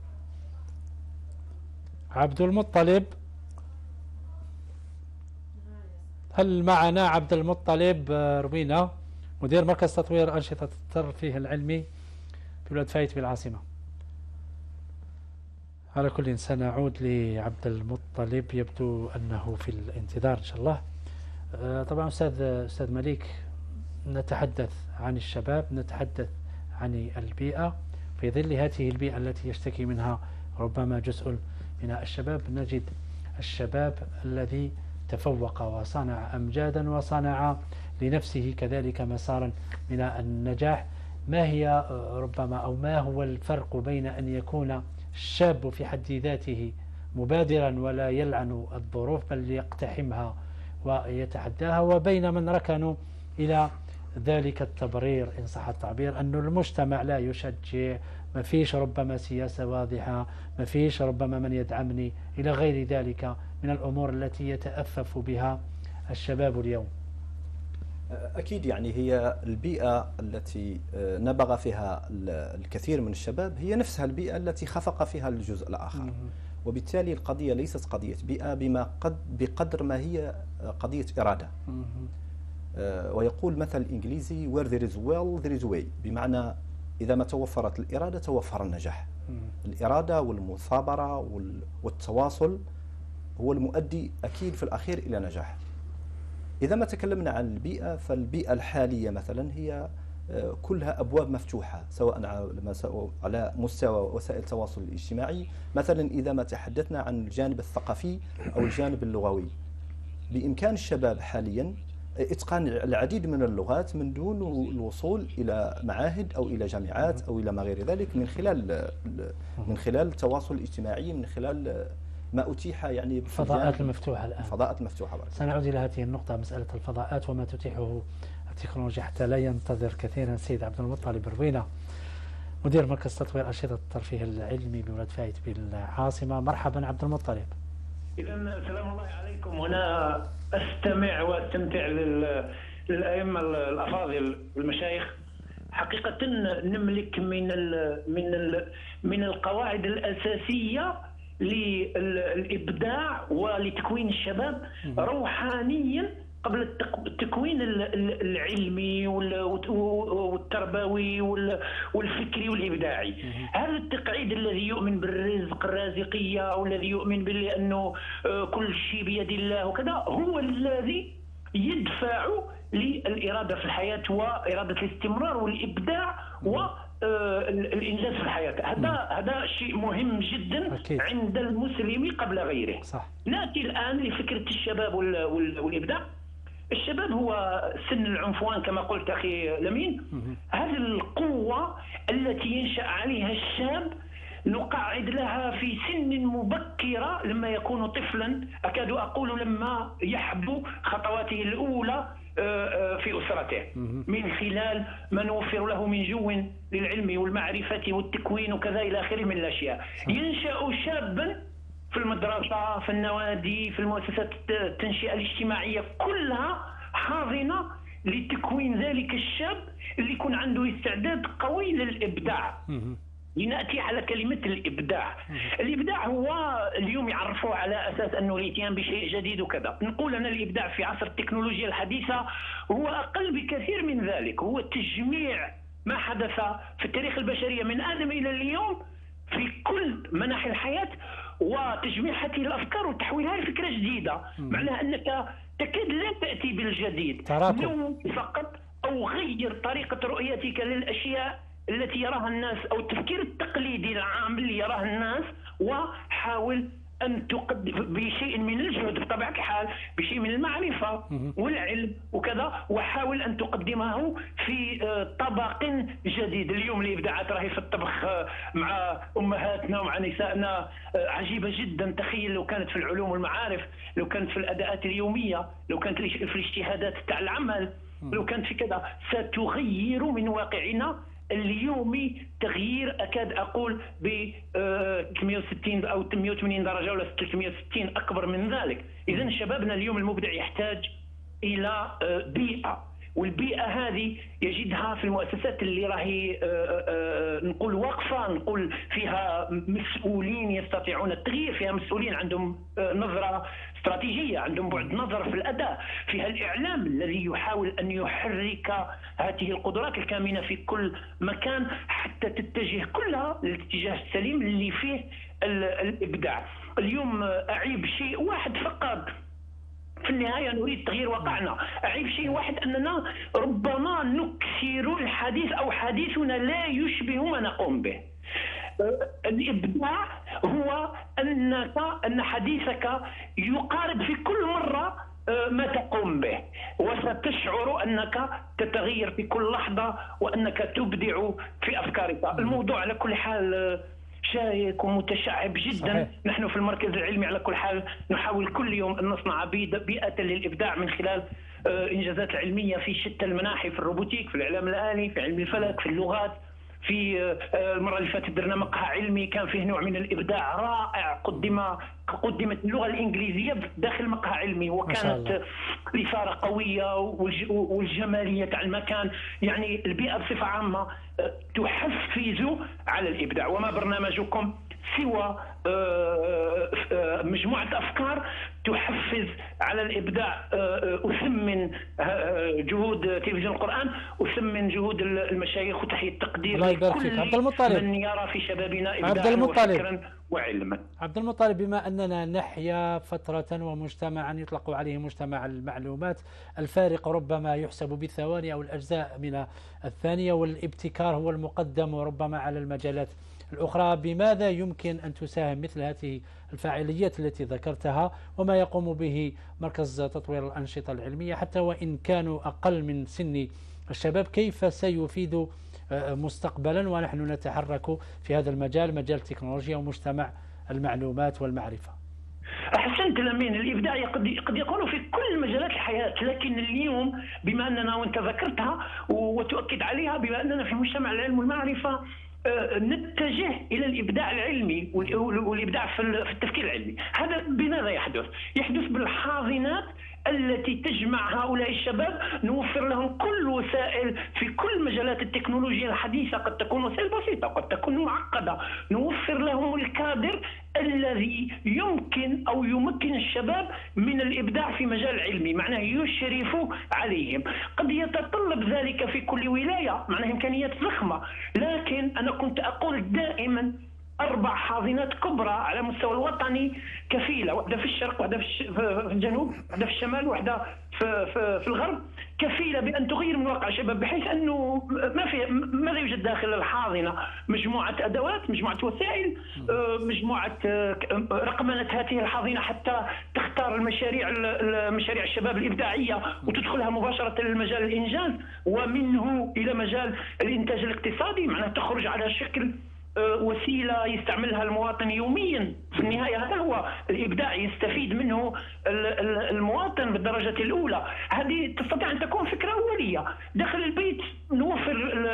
عبد المطلب، هل معنا عبد المطلب روينة مدير مركز تطوير أنشطة الترفيه العلمي في بلاد فايت بالعاصمة؟ على كل سنعود لعبد المطلب، يبدو أنه في الانتظار إن شاء الله. طبعا أستاذ أستاذ مليك، نتحدث عن الشباب، نتحدث عن البيئة. في ظل هذه البيئة التي يشتكي منها ربما جزء من الشباب، نجد الشباب الذي تفوق وصنع أمجادا وصنع لنفسه كذلك مسارا من النجاح. ما هي ربما أو ما هو الفرق بين أن يكون الشاب في حد ذاته مبادرا ولا يلعن الظروف بل يقتحمها ويتحداها، وبين من ركنوا إلى ذلك التبرير إن صح التعبير، أن المجتمع لا يشجع، ما فيش ربما سياسة واضحة، ما فيش ربما من يدعمني، إلى غير ذلك من الأمور التي يتأفف بها الشباب اليوم؟ أكيد، يعني هي البيئة التي نبغ فيها الكثير من الشباب هي نفسها البيئة التي خفق فيها الجزء الآخر، وبالتالي القضية ليست قضية بيئة بما قد بقدر ما هي قضية إرادة. ويقول مثل إنجليزي where there is will there is way، بمعنى إذا ما توفرت الإرادة توفر النجاح. الإرادة والمثابرة والتواصل هو المؤدي أكيد في الأخير إلى نجاح. إذا ما تكلمنا عن البيئة، فالبيئة الحالية مثلا هي كلها أبواب مفتوحة، سواء على مستوى وسائل التواصل الاجتماعي. مثلا إذا ما تحدثنا عن الجانب الثقافي أو الجانب اللغوي، بإمكان الشباب حاليا إتقان العديد من اللغات من دون الوصول إلى معاهد أو إلى جامعات أو إلى ما غير ذلك، من خلال من خلال التواصل الاجتماعي، من خلال ما أتيح يعني الفضاءات المفتوحة الآن. الفضاءات المفتوحة بارك. سنعود إلى هذه النقطة، مسألة الفضاءات وما تتيحه التكنولوجيا، حتى لا ينتظر كثيرا. سيد عبد المطلب روينة مدير مركز تطوير أنشطة الترفيه العلمي بولاد فايت بالعاصمة، مرحبا عبد المطلب. إذا سلام الله عليكم. هنا أستمع وأستمتع للأئمة الأفاضل والمشايخ. حقيقة نملك من ال من ال من القواعد الأساسية للإبداع ولتكوين الشباب روحانيا قبل التكوين العلمي والتربوي والفكري والإبداعي. هذا التقعيد الذي يؤمن بالرزق الرازقية والذي يؤمن بأنه كل شيء بيد الله وكذا هو الذي يدفع للإرادة في الحياة وإرادة الاستمرار والإبداع والإنجاز في الحياة. هذا هذا شيء مهم جدا أكيد عند المسلم قبل غيره. صح. نأتي الآن لفكرة الشباب والإبداع. الشباب هو سن العنفوان كما قلت أخي لمين. هذه القوة التي ينشأ عليها الشاب نقعد لها في سن مبكرة لما يكون طفلا، أكاد أقول لما يحبو خطواته الأولى في أسرته من خلال ما نوفر له من جو للعلم والمعرفة والتكوين وكذا إلى آخره من الأشياء. ينشأ شابا في المدرسة، في النوادي، في المؤسسات التنشئة الاجتماعية، كلها حاضنة لتكوين ذلك الشاب اللي يكون عنده استعداد قوي للإبداع. لنأتي على كلمة الإبداع. الإبداع هو اليوم يعرفوه على أساس أنه الاتيان بشيء جديد وكذا. نقول أن الإبداع في عصر التكنولوجيا الحديثة هو أقل بكثير من ذلك، هو تجميع ما حدث في التاريخ البشرية من آدم إلى اليوم في كل مناحي الحياة، وتجميع هذه الأفكار وتحويلها لفكرة جديدة. معناها أنك تكاد لا تأتي بالجديد، نوم فقط أو غير طريقة رؤيتك للأشياء التي يراها الناس أو التفكير التقليدي العام اللي يراه الناس، وحاول أن تقدم بشيء من الجهد بطبيعة الحال، بشيء من المعرفة والعلم وكذا، وحاول أن تقدمه في طبق جديد. اليوم الإبداعات راهي في الطبخ مع أمهاتنا ومع نسائنا عجيبة جدا. تخيل لو كانت في العلوم والمعارف، لو كانت في الأداءات اليومية، لو كانت في الاجتهادات تاع العمل، لو كانت في كذا، ستغير من واقعنا اليومي تغيير أكاد أقول ب ثلاثمئة وستين أو ثمانمئة وثمانين درجة ولا ثلاثمئة وستين أكبر من ذلك. إذن شبابنا اليوم المبدع يحتاج إلى بيئة، والبيئة هذه يجدها في المؤسسات اللي راهي نقول واقفة، نقول فيها مسؤولين يستطيعون التغيير، فيها مسؤولين عندهم نظرة استراتيجية، عندهم بعد نظر في الأداء، فيها الإعلام الذي يحاول أن يحرك هذه القدرات الكامنة في كل مكان حتى تتجه كلها للاتجاه السليم اللي فيه الإبداع. اليوم أعيب شيء واحد فقط، في النهاية نريد تغيير واقعنا. أعيب شيء واحد أننا ربما نكثر الحديث أو حديثنا لا يشبه ما نقوم به. الإبداع هو أنك أن حديثك يقارب في كل مرة ما تقوم به، وستشعر أنك تتغير في كل لحظة وأنك تبدع في أفكارك. الموضوع على كل حال شائك ومتشعب جدا. صحيح. نحن في المركز العلمي على كل حال نحاول كل يوم أن نصنع بيئة للإبداع من خلال إنجازات علمية في شتى المناحي، في الروبوتيك، في الإعلام الآلي، في علم الفلك، في اللغات. في المرة اللي فاتت درنا مقهى علمي كان فيه نوع من الإبداع رائع، قدم قدمت اللغة الإنجليزية داخل مقهى علمي، وكانت الإثارة قوية والجمالية تاع المكان. يعني البيئة بصفة عامة تحفز على الإبداع. وما برنامجكم سوى مجموعة أفكار تحفز على الإبداع. أثمن جهود تلفزيون القرآن، أثمن جهود المشايخ، وتحية التقدير لكل عبد المطلب من يرى في شبابنا إبداعا وفكرا وعلما. عبد المطلب، بما أننا نحيا فترة ومجتمعا يطلق عليه مجتمع المعلومات، الفارق ربما يحسب بالثواني أو الأجزاء من الثانية، والابتكار هو المقدم وربما على المجالات الأخرى. بماذا يمكن أن تساهم مثل هذه الفاعليات التي ذكرتها وما يقوم به مركز تطوير الأنشطة العلمية، حتى وإن كانوا أقل من سن الشباب، كيف سيفيد مستقبلا ونحن نتحرك في هذا المجال، مجال التكنولوجيا ومجتمع المعلومات والمعرفة؟ أحسنت الأمين. الإبداع قد يكون في كل مجالات الحياة، لكن اليوم بما أننا وأنت ذكرتها وتؤكد عليها، بما أننا في مجتمع العلم والمعرفة نتجه إلى الإبداع العلمي والإبداع في التفكير العلمي. هذا بماذا يحدث؟ يحدث بالحاضنات التي تجمع هؤلاء الشباب، نوفر لهم كل وسائل في كل مجالات التكنولوجيا الحديثة، قد تكون وسائل بسيطة، قد تكون معقدة. نوفر لهم الكادر الذي يمكن أو يمكن الشباب من الإبداع في مجال العلمي، معناه يشرف عليهم. قد يتطلب ذلك في كل ولاية، معناه إمكانيات ضخمة، لكن أنا كنت أقول دائما أربع حاضنات كبرى على مستوى الوطني كفيلة، واحدة في الشرق، واحدة في الجنوب، واحدة في الشمال، واحدة في, في, في الغرب، كفيلة بأن تغير من واقع الشباب، بحيث أنه ما في ماذا يوجد داخل الحاضنة؟ مجموعة أدوات، مجموعة وسائل، مجموعة رقمنة هذه الحاضنة حتى تختار المشاريع المشاريع الشباب الإبداعية وتدخلها مباشرة للمجال الإنجاز، ومنه إلى مجال الإنتاج الاقتصادي، معناه تخرج على شكل وسيلة يستعملها المواطن يوميا. في النهاية هذا هو الإبداع، يستفيد منه المواطن بالدرجة الأولى. هذه تستطيع أن تكون فكرة أولية داخل البيت، نوفر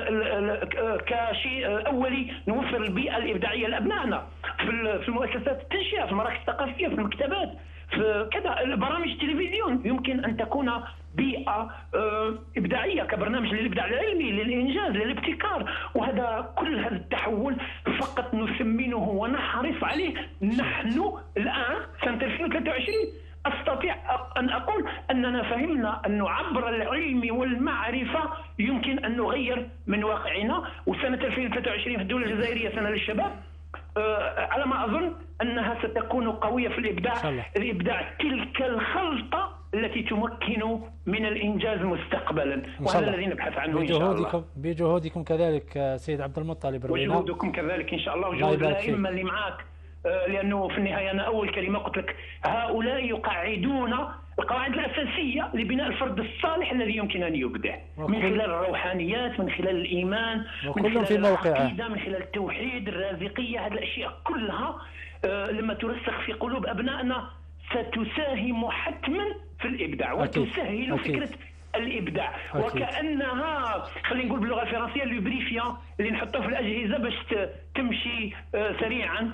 كشيء أولي، نوفر البيئة الإبداعية لأبنائنا في المؤسسات التنشئة، في المراكز الثقافية، في المكتبات، في كذا برامج التلفزيون. يمكن أن تكون بيئة إبداعية كبرنامج للإبداع العلمي، للإنجاز، للابتكار. وهذا كل هذا التحول فقط نثمنه ونحرص عليه. نحن الآن سنة ألفين وثلاثة وعشرين أستطيع أن أقول أننا فهمنا أنه عبر العلم والمعرفة يمكن أن نغير من واقعنا. وسنة ألفين وثلاثة وعشرين في الدولة الجزائرية سنة للشباب، على ما أظن أنها ستكون قوية في الإبداع. الإبداع تلك الخلطة التي تمكن من الإنجاز مستقبلا، وهذا الذي نبحث عنه إن شاء الله. بجهودكم كذلك سيد عبد المطلب روينا، وجهودكم كذلك إن شاء الله، وجهود الأئمة اللي معك، لأنه في النهاية أنا أول كلمة قلت لك هؤلاء يقعدون القواعد الأساسية لبناء الفرد الصالح الذي يمكن أن يبدع من خلال الروحانيات، من خلال الإيمان، من خلال العقيدة، من خلال التوحيد، الرازقية. هذه الأشياء كلها لما ترسخ في قلوب أبنائنا ستساهم حتما في الإبداع وتسهل أكيد. فكرة الإبداع أكيد. وكأنها خلينا نقول باللغة الفرنسية لوبريفيا اللي نحطوه في الأجهزة باش تمشي سريعا،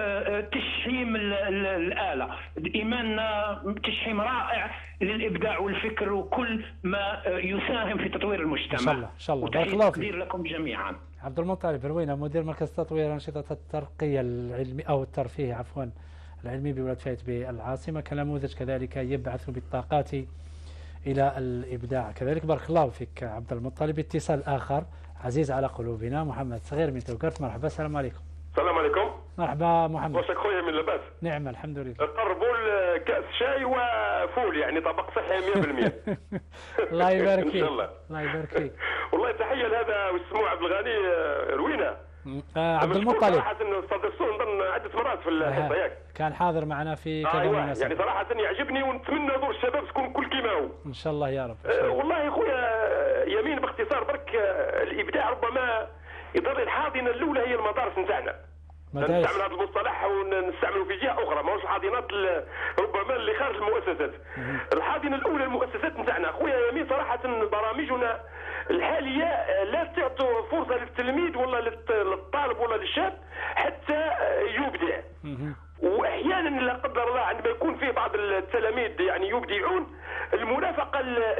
تشحيم الآلة. إيماننا تشحيم رائع للإبداع والفكر وكل ما يساهم في تطوير المجتمع. إن شاء الله إن شاء الله. بارك الله فيك. لكم جميعا. عبد المطلب روينا، مدير مركز تطوير أنشطة الترقية العلمي أو الترفيه عفوا العلمي بولاية فايت بالعاصمة، كنموذج كذلك يبعث بالطاقات إلى الإبداع كذلك. بارك الله فيك عبد المطلب. اتصال آخر عزيز على قلوبنا، محمد صغير من توقرت. مرحبا. السلام عليكم. السلام عليكم. مرحبا محمد. وشك خويا من لاباس؟ نعم الحمد لله. قربوا كأس شاي وفول، يعني طبق صحي مئة بالمئة. الله يبارك فيك. إن شاء الله. الله يبارك فيك. والله تحية لهذا والسمو عبد الغني روينة. آه عبد المطلب صراحة استضفتوه نظن عدة مرات في الحصة ياك. كان حاضر معنا في كذا أيوة مناسبة. يعني صراحة يعجبني، ونتمنى دور الشباب تكون كل كيما هو. إن شاء الله يا رب. أه والله خويا يمين باختصار برك، الإبداع ربما يضل الحاضنة الأولى هي المدارس نتاعنا. نستعمل هذا المصطلح ونستعمله في جهة أخرى، ماهوش الحاضنات ربما اللي خارج المؤسسات. الحاضنة الأولى المؤسسات نتاعنا خويا يمين. صراحة برامجنا الحالية لا تعطي فرصة للتلميذ ولا للطالب ولا للشاب حتى يبدع. واحيانا لا قدر الله عندما يكون فيه بعض التلاميذ يعني يبدعون، المرافقه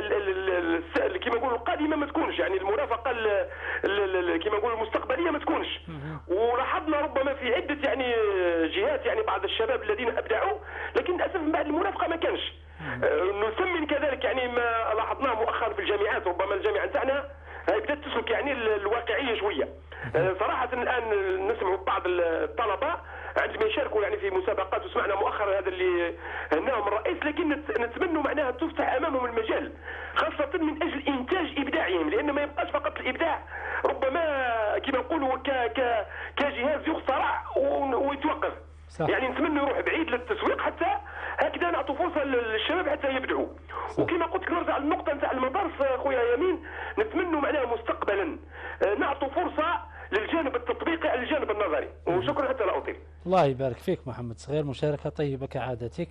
كما نقولوا القادمه ما تكونش، يعني المرافقه كما نقولوا المستقبليه ما تكونش. ولاحظنا ربما في عده يعني جهات يعني بعض الشباب الذين ابدعوا، لكن للاسف من بعد المرافقه ما كانش. نثمن كذلك يعني ما لاحظناه مؤخرا في الجامعات، ربما الجامعه نتاعنا هاي بدات تسلك يعني الواقعيه شويه. صراحه الان نسمع بعض الطلبه عندما يشاركوا يعني في مسابقات، وسمعنا مؤخرا هذا اللي هناهم الرئيس، لكن نتمنى معناها تفتح امامهم المجال خاصه من اجل انتاج ابداعهم، لان ما يبقاش فقط الابداع ربما كما نقولوا ك ك كجهاز يخترع ويتوقف. صح. يعني نتمنى يروح بعيد للتسويق حتى هكذا نعطوا فرصه للشباب حتى يبدعوا. وكما قلت نرجع للنقطه نتاع المدارس خويا يمين، نتمنى معناها مستقبلا نعطوا فرصه للجانب التطبيقي على الجانب النظري. وشكرا حتى لا اطيل. الله يبارك فيك محمد صغير، مشاركه طيبه كعادتك.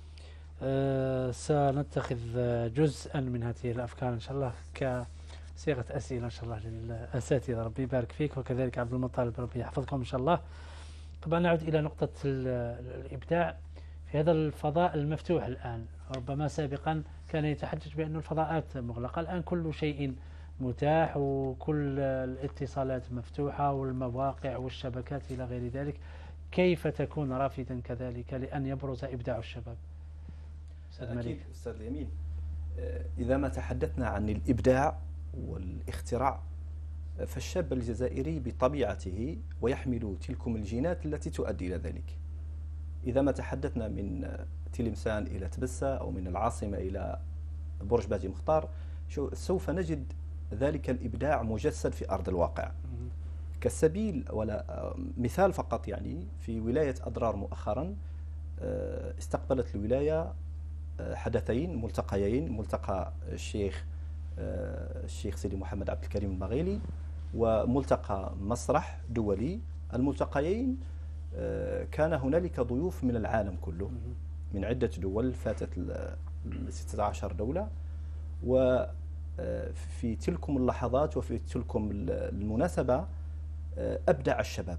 أه سنتخذ جزءا من هذه الافكار ان شاء الله كصيغه اسئله ان شاء الله للاساتذه. ربي يبارك فيك، وكذلك عبد المطلب ربي يحفظكم ان شاء الله. طبعا نعود الى نقطه الابداع في هذا الفضاء المفتوح الان. ربما سابقا كان يتحجج بأن الفضاءات مغلقه، الان كل شيء متاح وكل الاتصالات مفتوحة والمواقع والشبكات إلى غير ذلك. كيف تكون رافدا كذلك لأن يبرز إبداع الشباب؟ أستاذ مليك. أستاذ يمين، إذا ما تحدثنا عن الإبداع والاختراع، فالشاب الجزائري بطبيعته ويحمل تلكم الجينات التي تؤدي إلى ذلك. إذا ما تحدثنا من تلمسان إلى تبسة أو من العاصمة إلى برج باجي مختار، سوف نجد ذلك الإبداع مجسد في أرض الواقع. كالسبيل ولا مثال فقط، يعني في ولاية أضرار مؤخرا استقبلت الولاية حدثين ملتقيين، ملتقى الشيخ الشيخ سيدي محمد عبد الكريم المغيلي، وملتقى مسرح دولي الملتقيين كان هنالك ضيوف من العالم كله من عدة دول فاتت ستة عشر دولة، وفي تلكم اللحظات وفي تلكم المناسبة أبدع الشباب،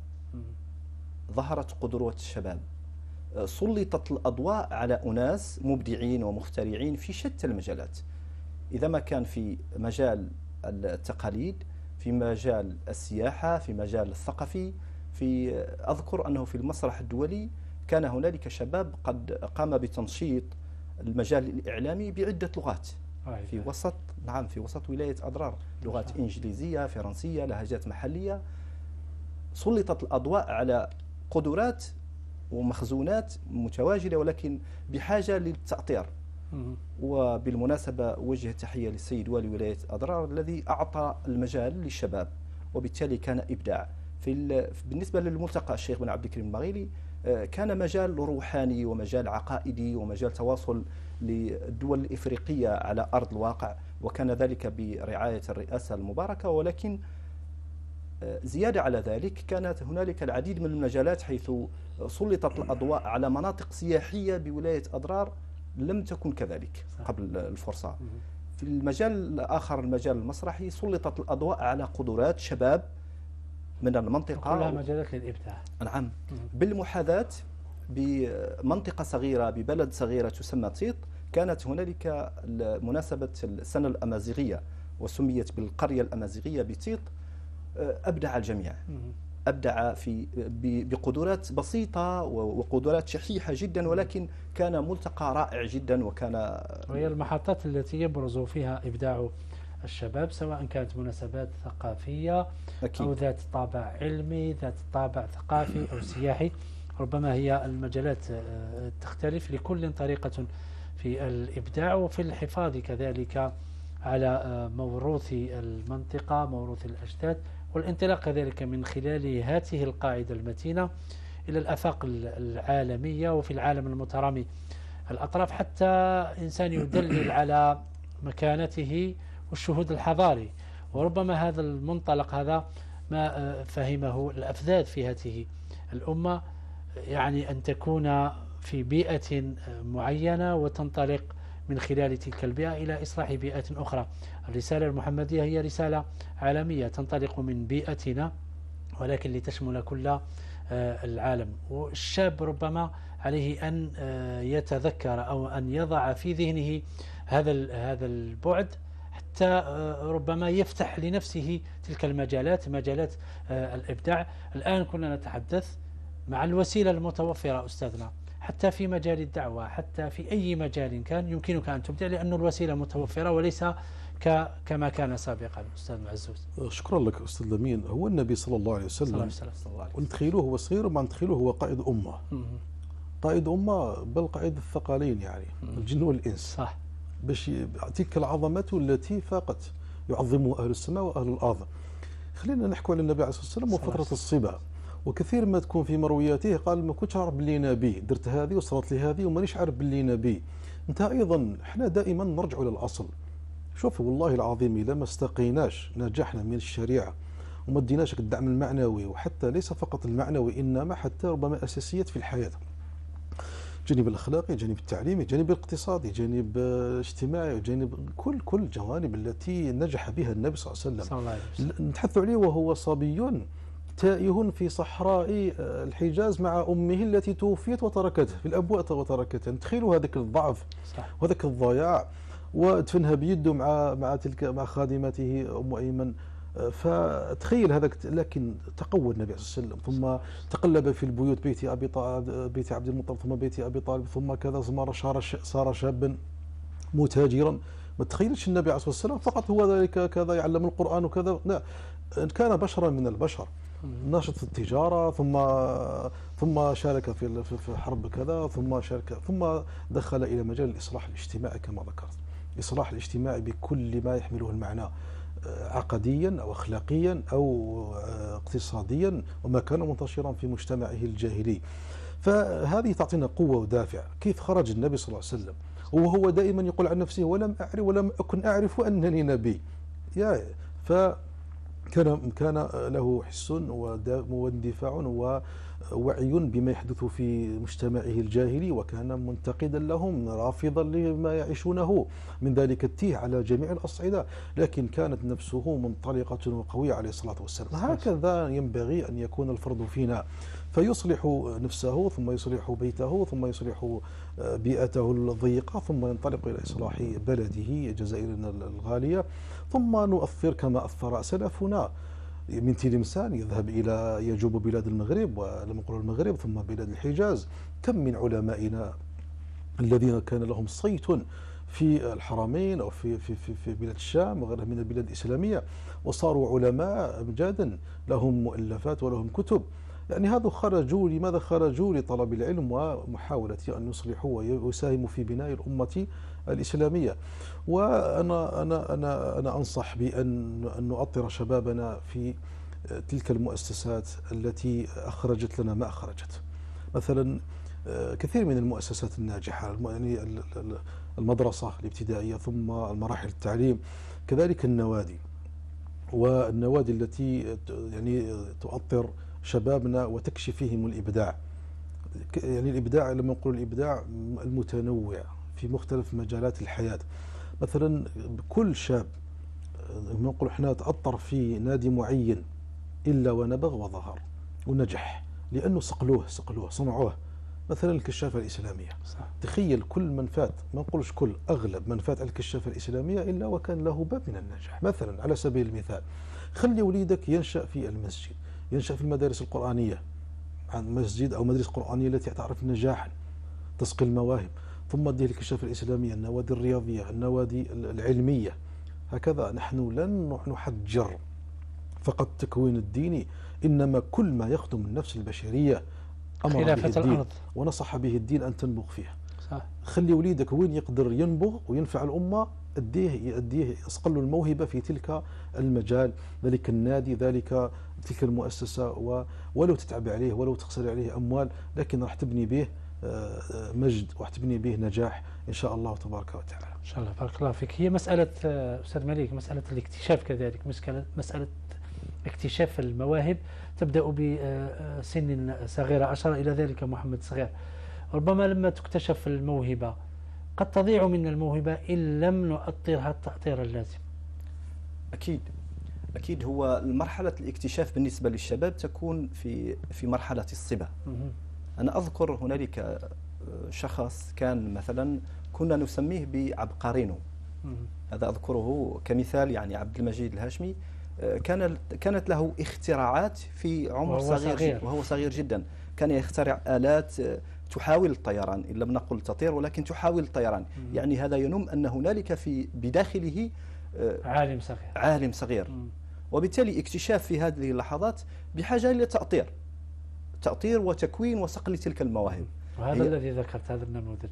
ظهرت قدرات الشباب، سلطت الأضواء على أناس مبدعين ومخترعين في شتى المجالات، إذا ما كان في مجال التقاليد، في مجال السياحة، في مجال الثقافي، في أذكر أنه في المسرح الدولي كان هنالك شباب قد قام بتنشيط المجال الإعلامي بعدة لغات في وسط نعم في وسط ولاية أضرار، لغات إنجليزية، فرنسية، لهجات محلية. سلطت الأضواء على قدرات ومخزونات متواجدة ولكن بحاجة للتأطير. وبالمناسبة وجه تحية للسيد والي ولاية أضرار الذي أعطى المجال للشباب، وبالتالي كان إبداع. في بالنسبة للملتقى الشيخ بن عبد الكريم المغيلي كان مجال روحاني ومجال عقائدي ومجال تواصل للدول الإفريقية على أرض الواقع، وكان ذلك برعاية الرئاسة المباركة. ولكن زيادة على ذلك كانت هنالك العديد من المجالات حيث سلطت الأضواء على مناطق سياحية بولاية أضرار لم تكن كذلك قبل الفرصة. في المجال الآخر المجال المسرحي سلطت الأضواء على قدرات شباب من المنطقة، كلها مجالات للإبداع. نعم، بالمحاذاة بمنطقة صغيرة ببلد صغيرة تسمى تيط. كانت هنالك مناسبة السنة الأمازيغية وسميت بالقرية الأمازيغية بتيط. أبدع الجميع، أبدع في بقدرات بسيطة وقدرات شحيحة جدا، ولكن كان ملتقى رائع جدا. وكان وهي المحطات التي يبرز فيها إبداع الشباب، سواء كانت مناسبات ثقافية أكيد. أو ذات طابع علمي، ذات طابع ثقافي أو سياحي، ربما هي المجالات تختلف، لكل طريقة في الإبداع وفي الحفاظ كذلك على موروث المنطقة، موروث الأجداد، والانطلاق كذلك من خلال هذه القاعدة المتينة إلى الآفاق العالمية وفي العالم المترامي الأطراف، حتى إنسان يدلل على مكانته والشهود الحضاري. وربما هذا المنطلق هذا ما فهمه الأفذاذ في هذه الأمة، يعني أن تكون في بيئة معينة وتنطلق من خلال تلك البيئة إلى إصلاح بيئات أخرى. الرسالة المحمدية هي رسالة عالمية تنطلق من بيئتنا ولكن لتشمل كل العالم. والشاب ربما عليه أن يتذكر أو أن يضع في ذهنه هذا هذا البعد، حتى ربما يفتح لنفسه تلك المجالات، مجالات الإبداع. الآن كنا نتحدث مع الوسيلة المتوفرة أستاذنا، حتى في مجال الدعوة، حتى في أي مجال كان يمكنك أن تبدع، لأن الوسيلة متوفرة وليس كما كان سابقا. أستاذ معزوز، شكرا لك أستاذ لمين. هو النبي صلى الله عليه وسلم ونتخيلوه هو صغير وما نتخيلوه هو قائد أمة، قائد أمة، بل قائد الثقلين يعني الجن والإنس، صح، باش تلك العظمة التي فاقت يعظمها أهل السماء وأهل الأرض. خلينا نحكوا على النبي عليه الصلاة والسلام وفترة الصبا. وكثير ما تكون في مروياته قال ما كنتش عارف باللي نبي، درت هذه وصلت لي هذه ومانيش عارف باللي نبي. انت ايضا احنا دائما نرجع للاصل. شوف والله العظيم اذا ما استقيناش نجحنا من الشريعه وما اديناش الدعم المعنوي، وحتى ليس فقط المعنوي انما حتى ربما اساسيات في الحياه، الجانب الاخلاقي، الجانب التعليمي، الجانب الاقتصادي، الجانب الاجتماعي، الجانب كل كل الجوانب التي نجح بها النبي صلى الله عليه وسلم. نتحدث عليه وهو صبي تائه في صحراء الحجاز مع أمه التي توفيت وتركته في الأبواء وتركته. تخيلوا هذاك الضعف وهذاك الضياع، ودفنها بيده مع مع تلك مع خادمته أم أيمن. فتخيل هذاك، لكن تقوى النبي صلى الله عليه وسلم، ثم تقلب في البيوت، بيت أبي طالب، بيت عبد المطلب، ثم بيت أبي طالب، ثم كذا، ثم صار شابا متاجرا. ما تخيلش النبي عليه الصلاة والسلام فقط هو ذلك كذا يعلم القرآن وكذا، لا، كان بشرا من البشر، ناشط في التجارة، ثم ثم شارك في في حرب كذا، ثم شارك ثم دخل إلى مجال الإصلاح الاجتماعي كما ذكرت. الإصلاح الاجتماعي بكل ما يحمله المعنى، عقديا أو أخلاقيا أو اقتصاديا، وما كان منتشرا في مجتمعه الجاهلي. فهذه تعطينا قوة ودافع. كيف خرج النبي صلى الله عليه وسلم وهو دائما يقول عن نفسه ولم أعرف ولم أكن أعرف أنني نبي. يا ف كان كان له حس واندفاع ووعي بما يحدث في مجتمعه الجاهلي، وكان منتقدا لهم رافضا لما يعيشونه من ذلك التيه على جميع الأصعدة، لكن كانت نفسه منطلقة وقوية عليه الصلاة والسلام. هكذا ينبغي أن يكون الفرد فينا، فيصلح نفسه ثم يصلح بيته ثم يصلح بيئته الضيقة ثم ينطلق إلى إصلاح بلده جزائرنا الغالية، ثم نؤثر كما أثر سلفنا من تلمسان يذهب إلى يجوب بلاد المغرب ولم نقل المغرب ثم بلاد الحجاز. كم من علمائنا الذين كان لهم صيت في الحرمين أو في, في, في, في بلاد الشام وغيرها من البلاد الإسلامية وصاروا علماء أمجادا لهم مؤلفات ولهم كتب. يعني هذا خرجوا لماذا؟ خرجوا لطلب العلم ومحاولة أن يصلحوا ويساهموا في بناء الأمة الإسلامية. وأنا أنا أنا أنا أنصح بأن أن نؤطر شبابنا في تلك المؤسسات التي أخرجت لنا ما أخرجت. مثلا كثير من المؤسسات الناجحة، يعني المدرسة الابتدائية ثم المراحل التعليم، كذلك النوادي، والنوادي التي يعني تؤطر شبابنا وتكشف فيهم الإبداع. يعني الإبداع لما نقول الإبداع المتنوع في مختلف مجالات الحياة. مثلا كل شاب لما نقول احنا تأطر في نادي معين إلا ونبغ وظهر ونجح، لأنه صقلوه صقلوه صنعوه. مثلا الكشافة الإسلامية، صح. تخيل كل من فات، ما نقولش كل، أغلب من فات على الكشافة الإسلامية إلا وكان له باب من النجاح. مثلا على سبيل المثال، خلي وليدك ينشأ في المسجد، ينشأ في المدارس القرآنية، عن مسجد أو مدرسة قرآنية التي تعرف نجاحا تسقي المواهب، ثم ديه الكشافة الإسلامية، النوادي الرياضية، النوادي العلمية. هكذا نحن لن نحجر فقط التكوين الديني، إنما كل ما يخدم النفس البشرية أمر به الدين الأرض. ونصح به الدين أن تنبغ فيه. صح. خلي وليدك وين يقدر ينبغ وينفع الأمة، أديه يأديه أصقل الموهبة في تلك المجال، ذلك النادي، ذلك تلك المؤسسة، ولو تتعب عليه ولو تخسر عليه أموال، لكن راح تبني به مجد وراح تبني به نجاح إن شاء الله تبارك وتعالى. إن شاء الله. بارك الله فيك. هي مسألة أستاذ مليك، مسألة الاكتشاف كذلك، مسألة اكتشاف المواهب تبدأ بسن صغيرة. أشار إلى ذلك محمد صغير. ربما لما تكتشف الموهبة قد تضيع من الموهبة إن لم نؤطرها التأطير اللازم. أكيد أكيد. هو مرحلة الاكتشاف بالنسبة للشباب تكون في في مرحلة الصبا. أنا أذكر هنالك شخص كان مثلا كنا نسميه بعبقرينو، هذا أذكره كمثال. يعني عبد المجيد الهاشمي كان كانت له اختراعات في عمر صغير, صغير وهو صغير جدا. كان يخترع آلات تحاول الطيران، إن لم نقل تطير ولكن تحاول الطيران. مم. يعني هذا ينم أن هنالك في بداخله عالم صغير عالم صغير. مم. وبالتالي اكتشاف في هذه اللحظات بحاجة إلى تأطير تأطير وتكوين وصقل تلك المواهب. وهذا الذي ذكرت، هذا النموذج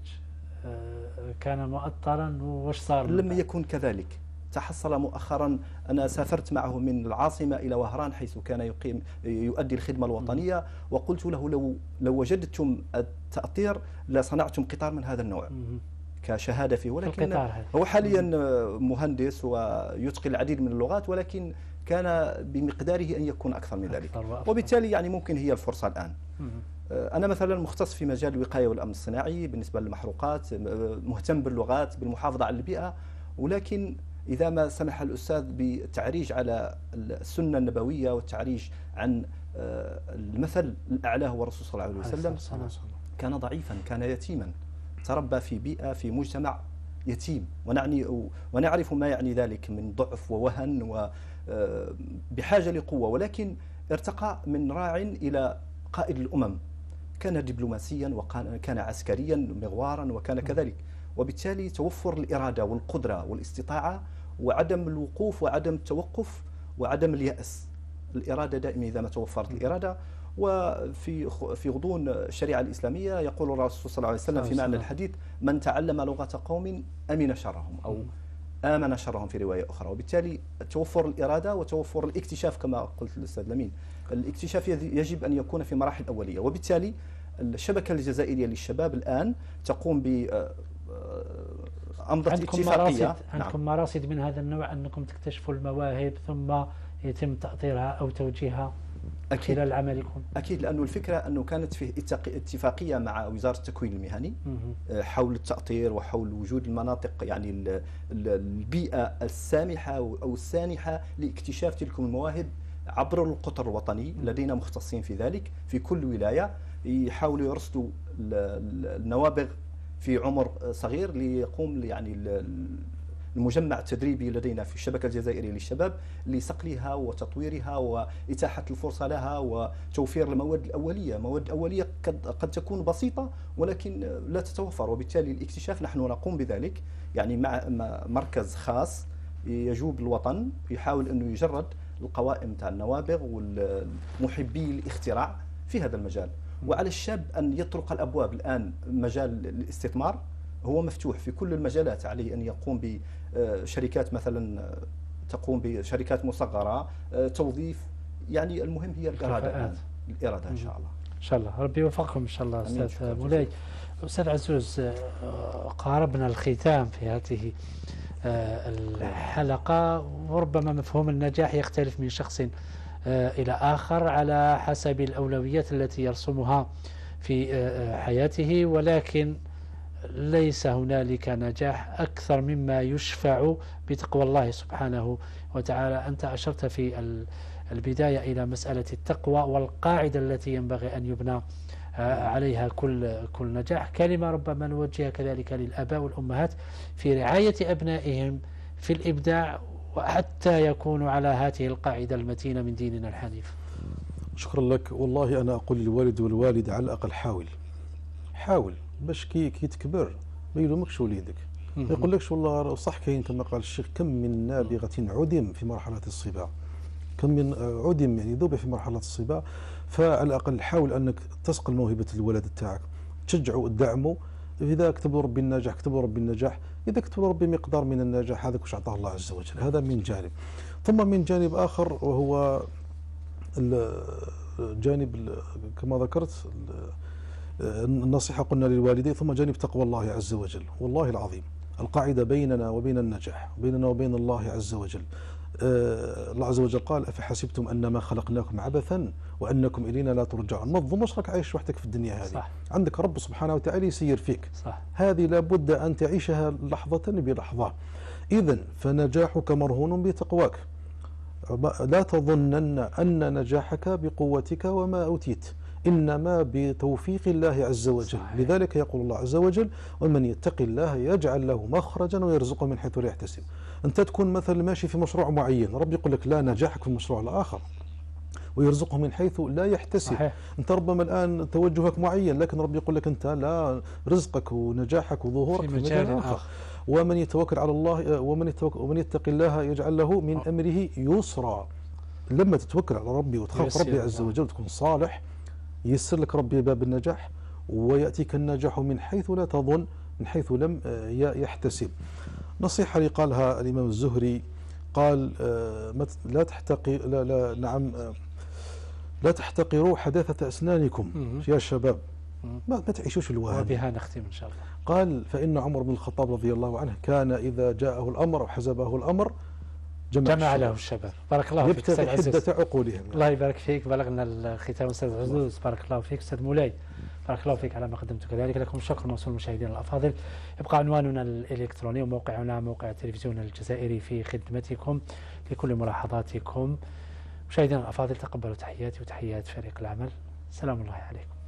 كان مؤطرا، وش صار؟ لم يكن كذلك. تحصل مؤخرا، أنا سافرت معه من العاصمة إلى وهران حيث كان يقيم يؤدي الخدمة الوطنية، وقلت له لو لو وجدتم التأطير لصنعتم قطار من هذا النوع كشهادة فيه. ولكن هو حاليا مهندس ويتقن العديد من اللغات، ولكن كان بمقداره أن يكون أكثر من ذلك. وبالتالي يعني ممكن هي الفرصة الآن. أنا مثلا مختص في مجال الوقاية والأمن الصناعي بالنسبة للمحروقات، مهتم باللغات، بالمحافظة على البيئة، ولكن إذا ما سمح الأستاذ بالتعريج على السنة النبوية والتعريج عن المثل الأعلى هو الرسول صلى الله عليه وسلم، كان ضعيفا، كان يتيما، تربى في بيئة في مجتمع يتيم، ونعني ونعرف ما يعني ذلك من ضعف ووهن وبحاجة لقوة، ولكن ارتقى من راع إلى قائد الأمم. كان دبلوماسيا وكان عسكريا مغوارا وكان كذلك. وبالتالي توفر الإرادة والقدرة والاستطاعة وعدم الوقوف وعدم التوقف وعدم اليأس. الإرادة دائما إذا ما توفرت الإرادة. وفي في غضون الشريعة الإسلامية يقول الرسول صلى الله عليه وسلم في معنى الحديث: من تعلم لغة قوم أمن شرهم، أو آمن شرهم في رواية أخرى. وبالتالي توفر الإرادة وتوفر الاكتشاف كما قلت الأستاذ لمين. الاكتشاف يجب أن يكون في مراحل أولية. وبالتالي الشبكة الجزائرية للشباب الآن تقوم ب أمضة عندكم اتفاقية. مراصد عندكم نعم. مراصد من هذا النوع، أنكم تكتشفوا المواهب ثم يتم تأطيرها أو توجيهها أكيد خلال عملكم؟ أكيد، لأنه الفكرة أنه كانت فيه اتفاقية مع وزارة التكوين المهني حول التأطير وحول وجود المناطق، يعني البيئة السامحة أو السانحة لاكتشاف تلك المواهب عبر القطر الوطني. لدينا مختصين في ذلك في كل ولاية يحاولوا يرصدوا النوابغ في عمر صغير ليقوم يعني المجمع التدريبي لدينا في الشبكة الجزائرية للشباب لصقلها وتطويرها وإتاحة الفرصة لها وتوفير المواد الأولية. مواد أولية قد, قد تكون بسيطة ولكن لا تتوفر، وبالتالي الاكتشاف نحن نقوم بذلك يعني مع مركز خاص يجوب الوطن يحاول أنه يجرد القوائم تاع النوابغ والمحبي الاختراع في هذا المجال. وعلى الشاب أن يطرق الأبواب. الآن مجال الاستثمار هو مفتوح في كل المجالات، عليه أن يقوم بشركات مثلا تقوم بشركات مصغرة، توظيف، يعني المهم هي الإرادة. الإرادة إن شاء الله. إن شاء الله ربي يوفقكم إن شاء الله. أستاذ مولاي، أستاذ عزوز، قاربنا الختام في هذه الحلقة، وربما مفهوم النجاح يختلف من شخص إلى آخر على حسب الأولويات التي يرسمها في حياته، ولكن ليس هنالك نجاح أكثر مما يشفع بتقوى الله سبحانه وتعالى. أنت أشرت في البداية إلى مسألة التقوى والقاعدة التي ينبغي أن يبنى عليها كل كل نجاح. كلمة ربما نوجهها كذلك للآباء والأمهات في رعاية أبنائهم في الإبداع وحتى يكونوا على هذه القاعدة المتينة من ديننا الحنيف. شكرا لك. والله أنا أقول للوالد والوالد على الأقل حاول حاول باش كي كي تكبر ما يلومكش وليدك، ما يقولكش والله صح كاين كما قال الشيخ كم من نابغة عدم في مرحلة الصبا، كم من عدم يعني ذوب في مرحلة الصبا. فعلى الأقل حاول أنك تسقل موهبة الولد تاعك، تشجعه تدعمه. إذا كتب ربي النجاح كتب ربي النجاح، إذا كتب ربي مقدار من النجاح هذاك واش أعطاه الله عز وجل. هذا من جانب. ثم من جانب آخر وهو الجانب كما ذكرت النصيحة قلنا للوالدين، ثم جانب تقوى الله عز وجل. والله العظيم القاعدة بيننا وبين النجاح، بيننا وبين الله عز وجل. آه الله عز وجل قال أفحسبتم أنما خلقناكم عبثا وأنكم إلينا لا ترجعون. ما تظنش راك عايش وحدك في الدنيا هذه. صح. عندك رب سبحانه وتعالى يسير فيك. صح. هذه لابد أن تعيشها لحظة بلحظة. إذن فنجاحك مرهون بتقواك. لا تظنن أن نجاحك بقوتك وما أوتيت، إنما بتوفيق الله عز وجل. صحيح. لذلك يقول الله عز وجل ومن يتق الله يجعل له مخرجا ويرزقه من حيث لا يحتسب. أنت تكون مثلا ماشي في مشروع معين، رب يقول لك لا نجاحك في المشروع الآخر ويرزقه من حيث لا يحتسب. صحيح. أنت ربما الآن توجهك معين لكن رب يقول لك أنت لا، رزقك ونجاحك وظهورك في مجال آخر. ومن يتوكل على الله ومن يتوكل ومن يتق الله يجعل له من أمره يسرا. لما تتوكل على ربي وتخاف ربي عز وجل وتكون صالح يسر لك ربي باب النجاح ويأتيك النجاح من حيث لا تظن، من حيث لم يحتسب. نصيحة اللي قالها الإمام الزهري قال لا تحتقي لا لا نعم لا تحتقروا حداثة أسنانكم يا شباب، ما, ما تعيشوش الوهم. وبها نختم إن شاء الله. قال فإن عمر بن الخطاب رضي الله عنه كان إذا جاءه الأمر أو حزبه الأمر جمع, جمع له الشباب. بارك الله فيك أستاذ عزوز. حدة عقولهم. الله يبارك فيك. بلغنا الختام أستاذ عزوز. بارك الله فيك. أستاذ مولاي بارك الله فيك على ما قدمت. كذلك لكم الشكر موصول مشاهدينا الأفاضل. يبقى عنواننا الإلكتروني وموقعنا موقع التلفزيون الجزائري في خدمتكم لكل ملاحظاتكم. مشاهدينا الأفاضل تقبلوا تحياتي وتحيات فريق العمل. سلام الله عليكم.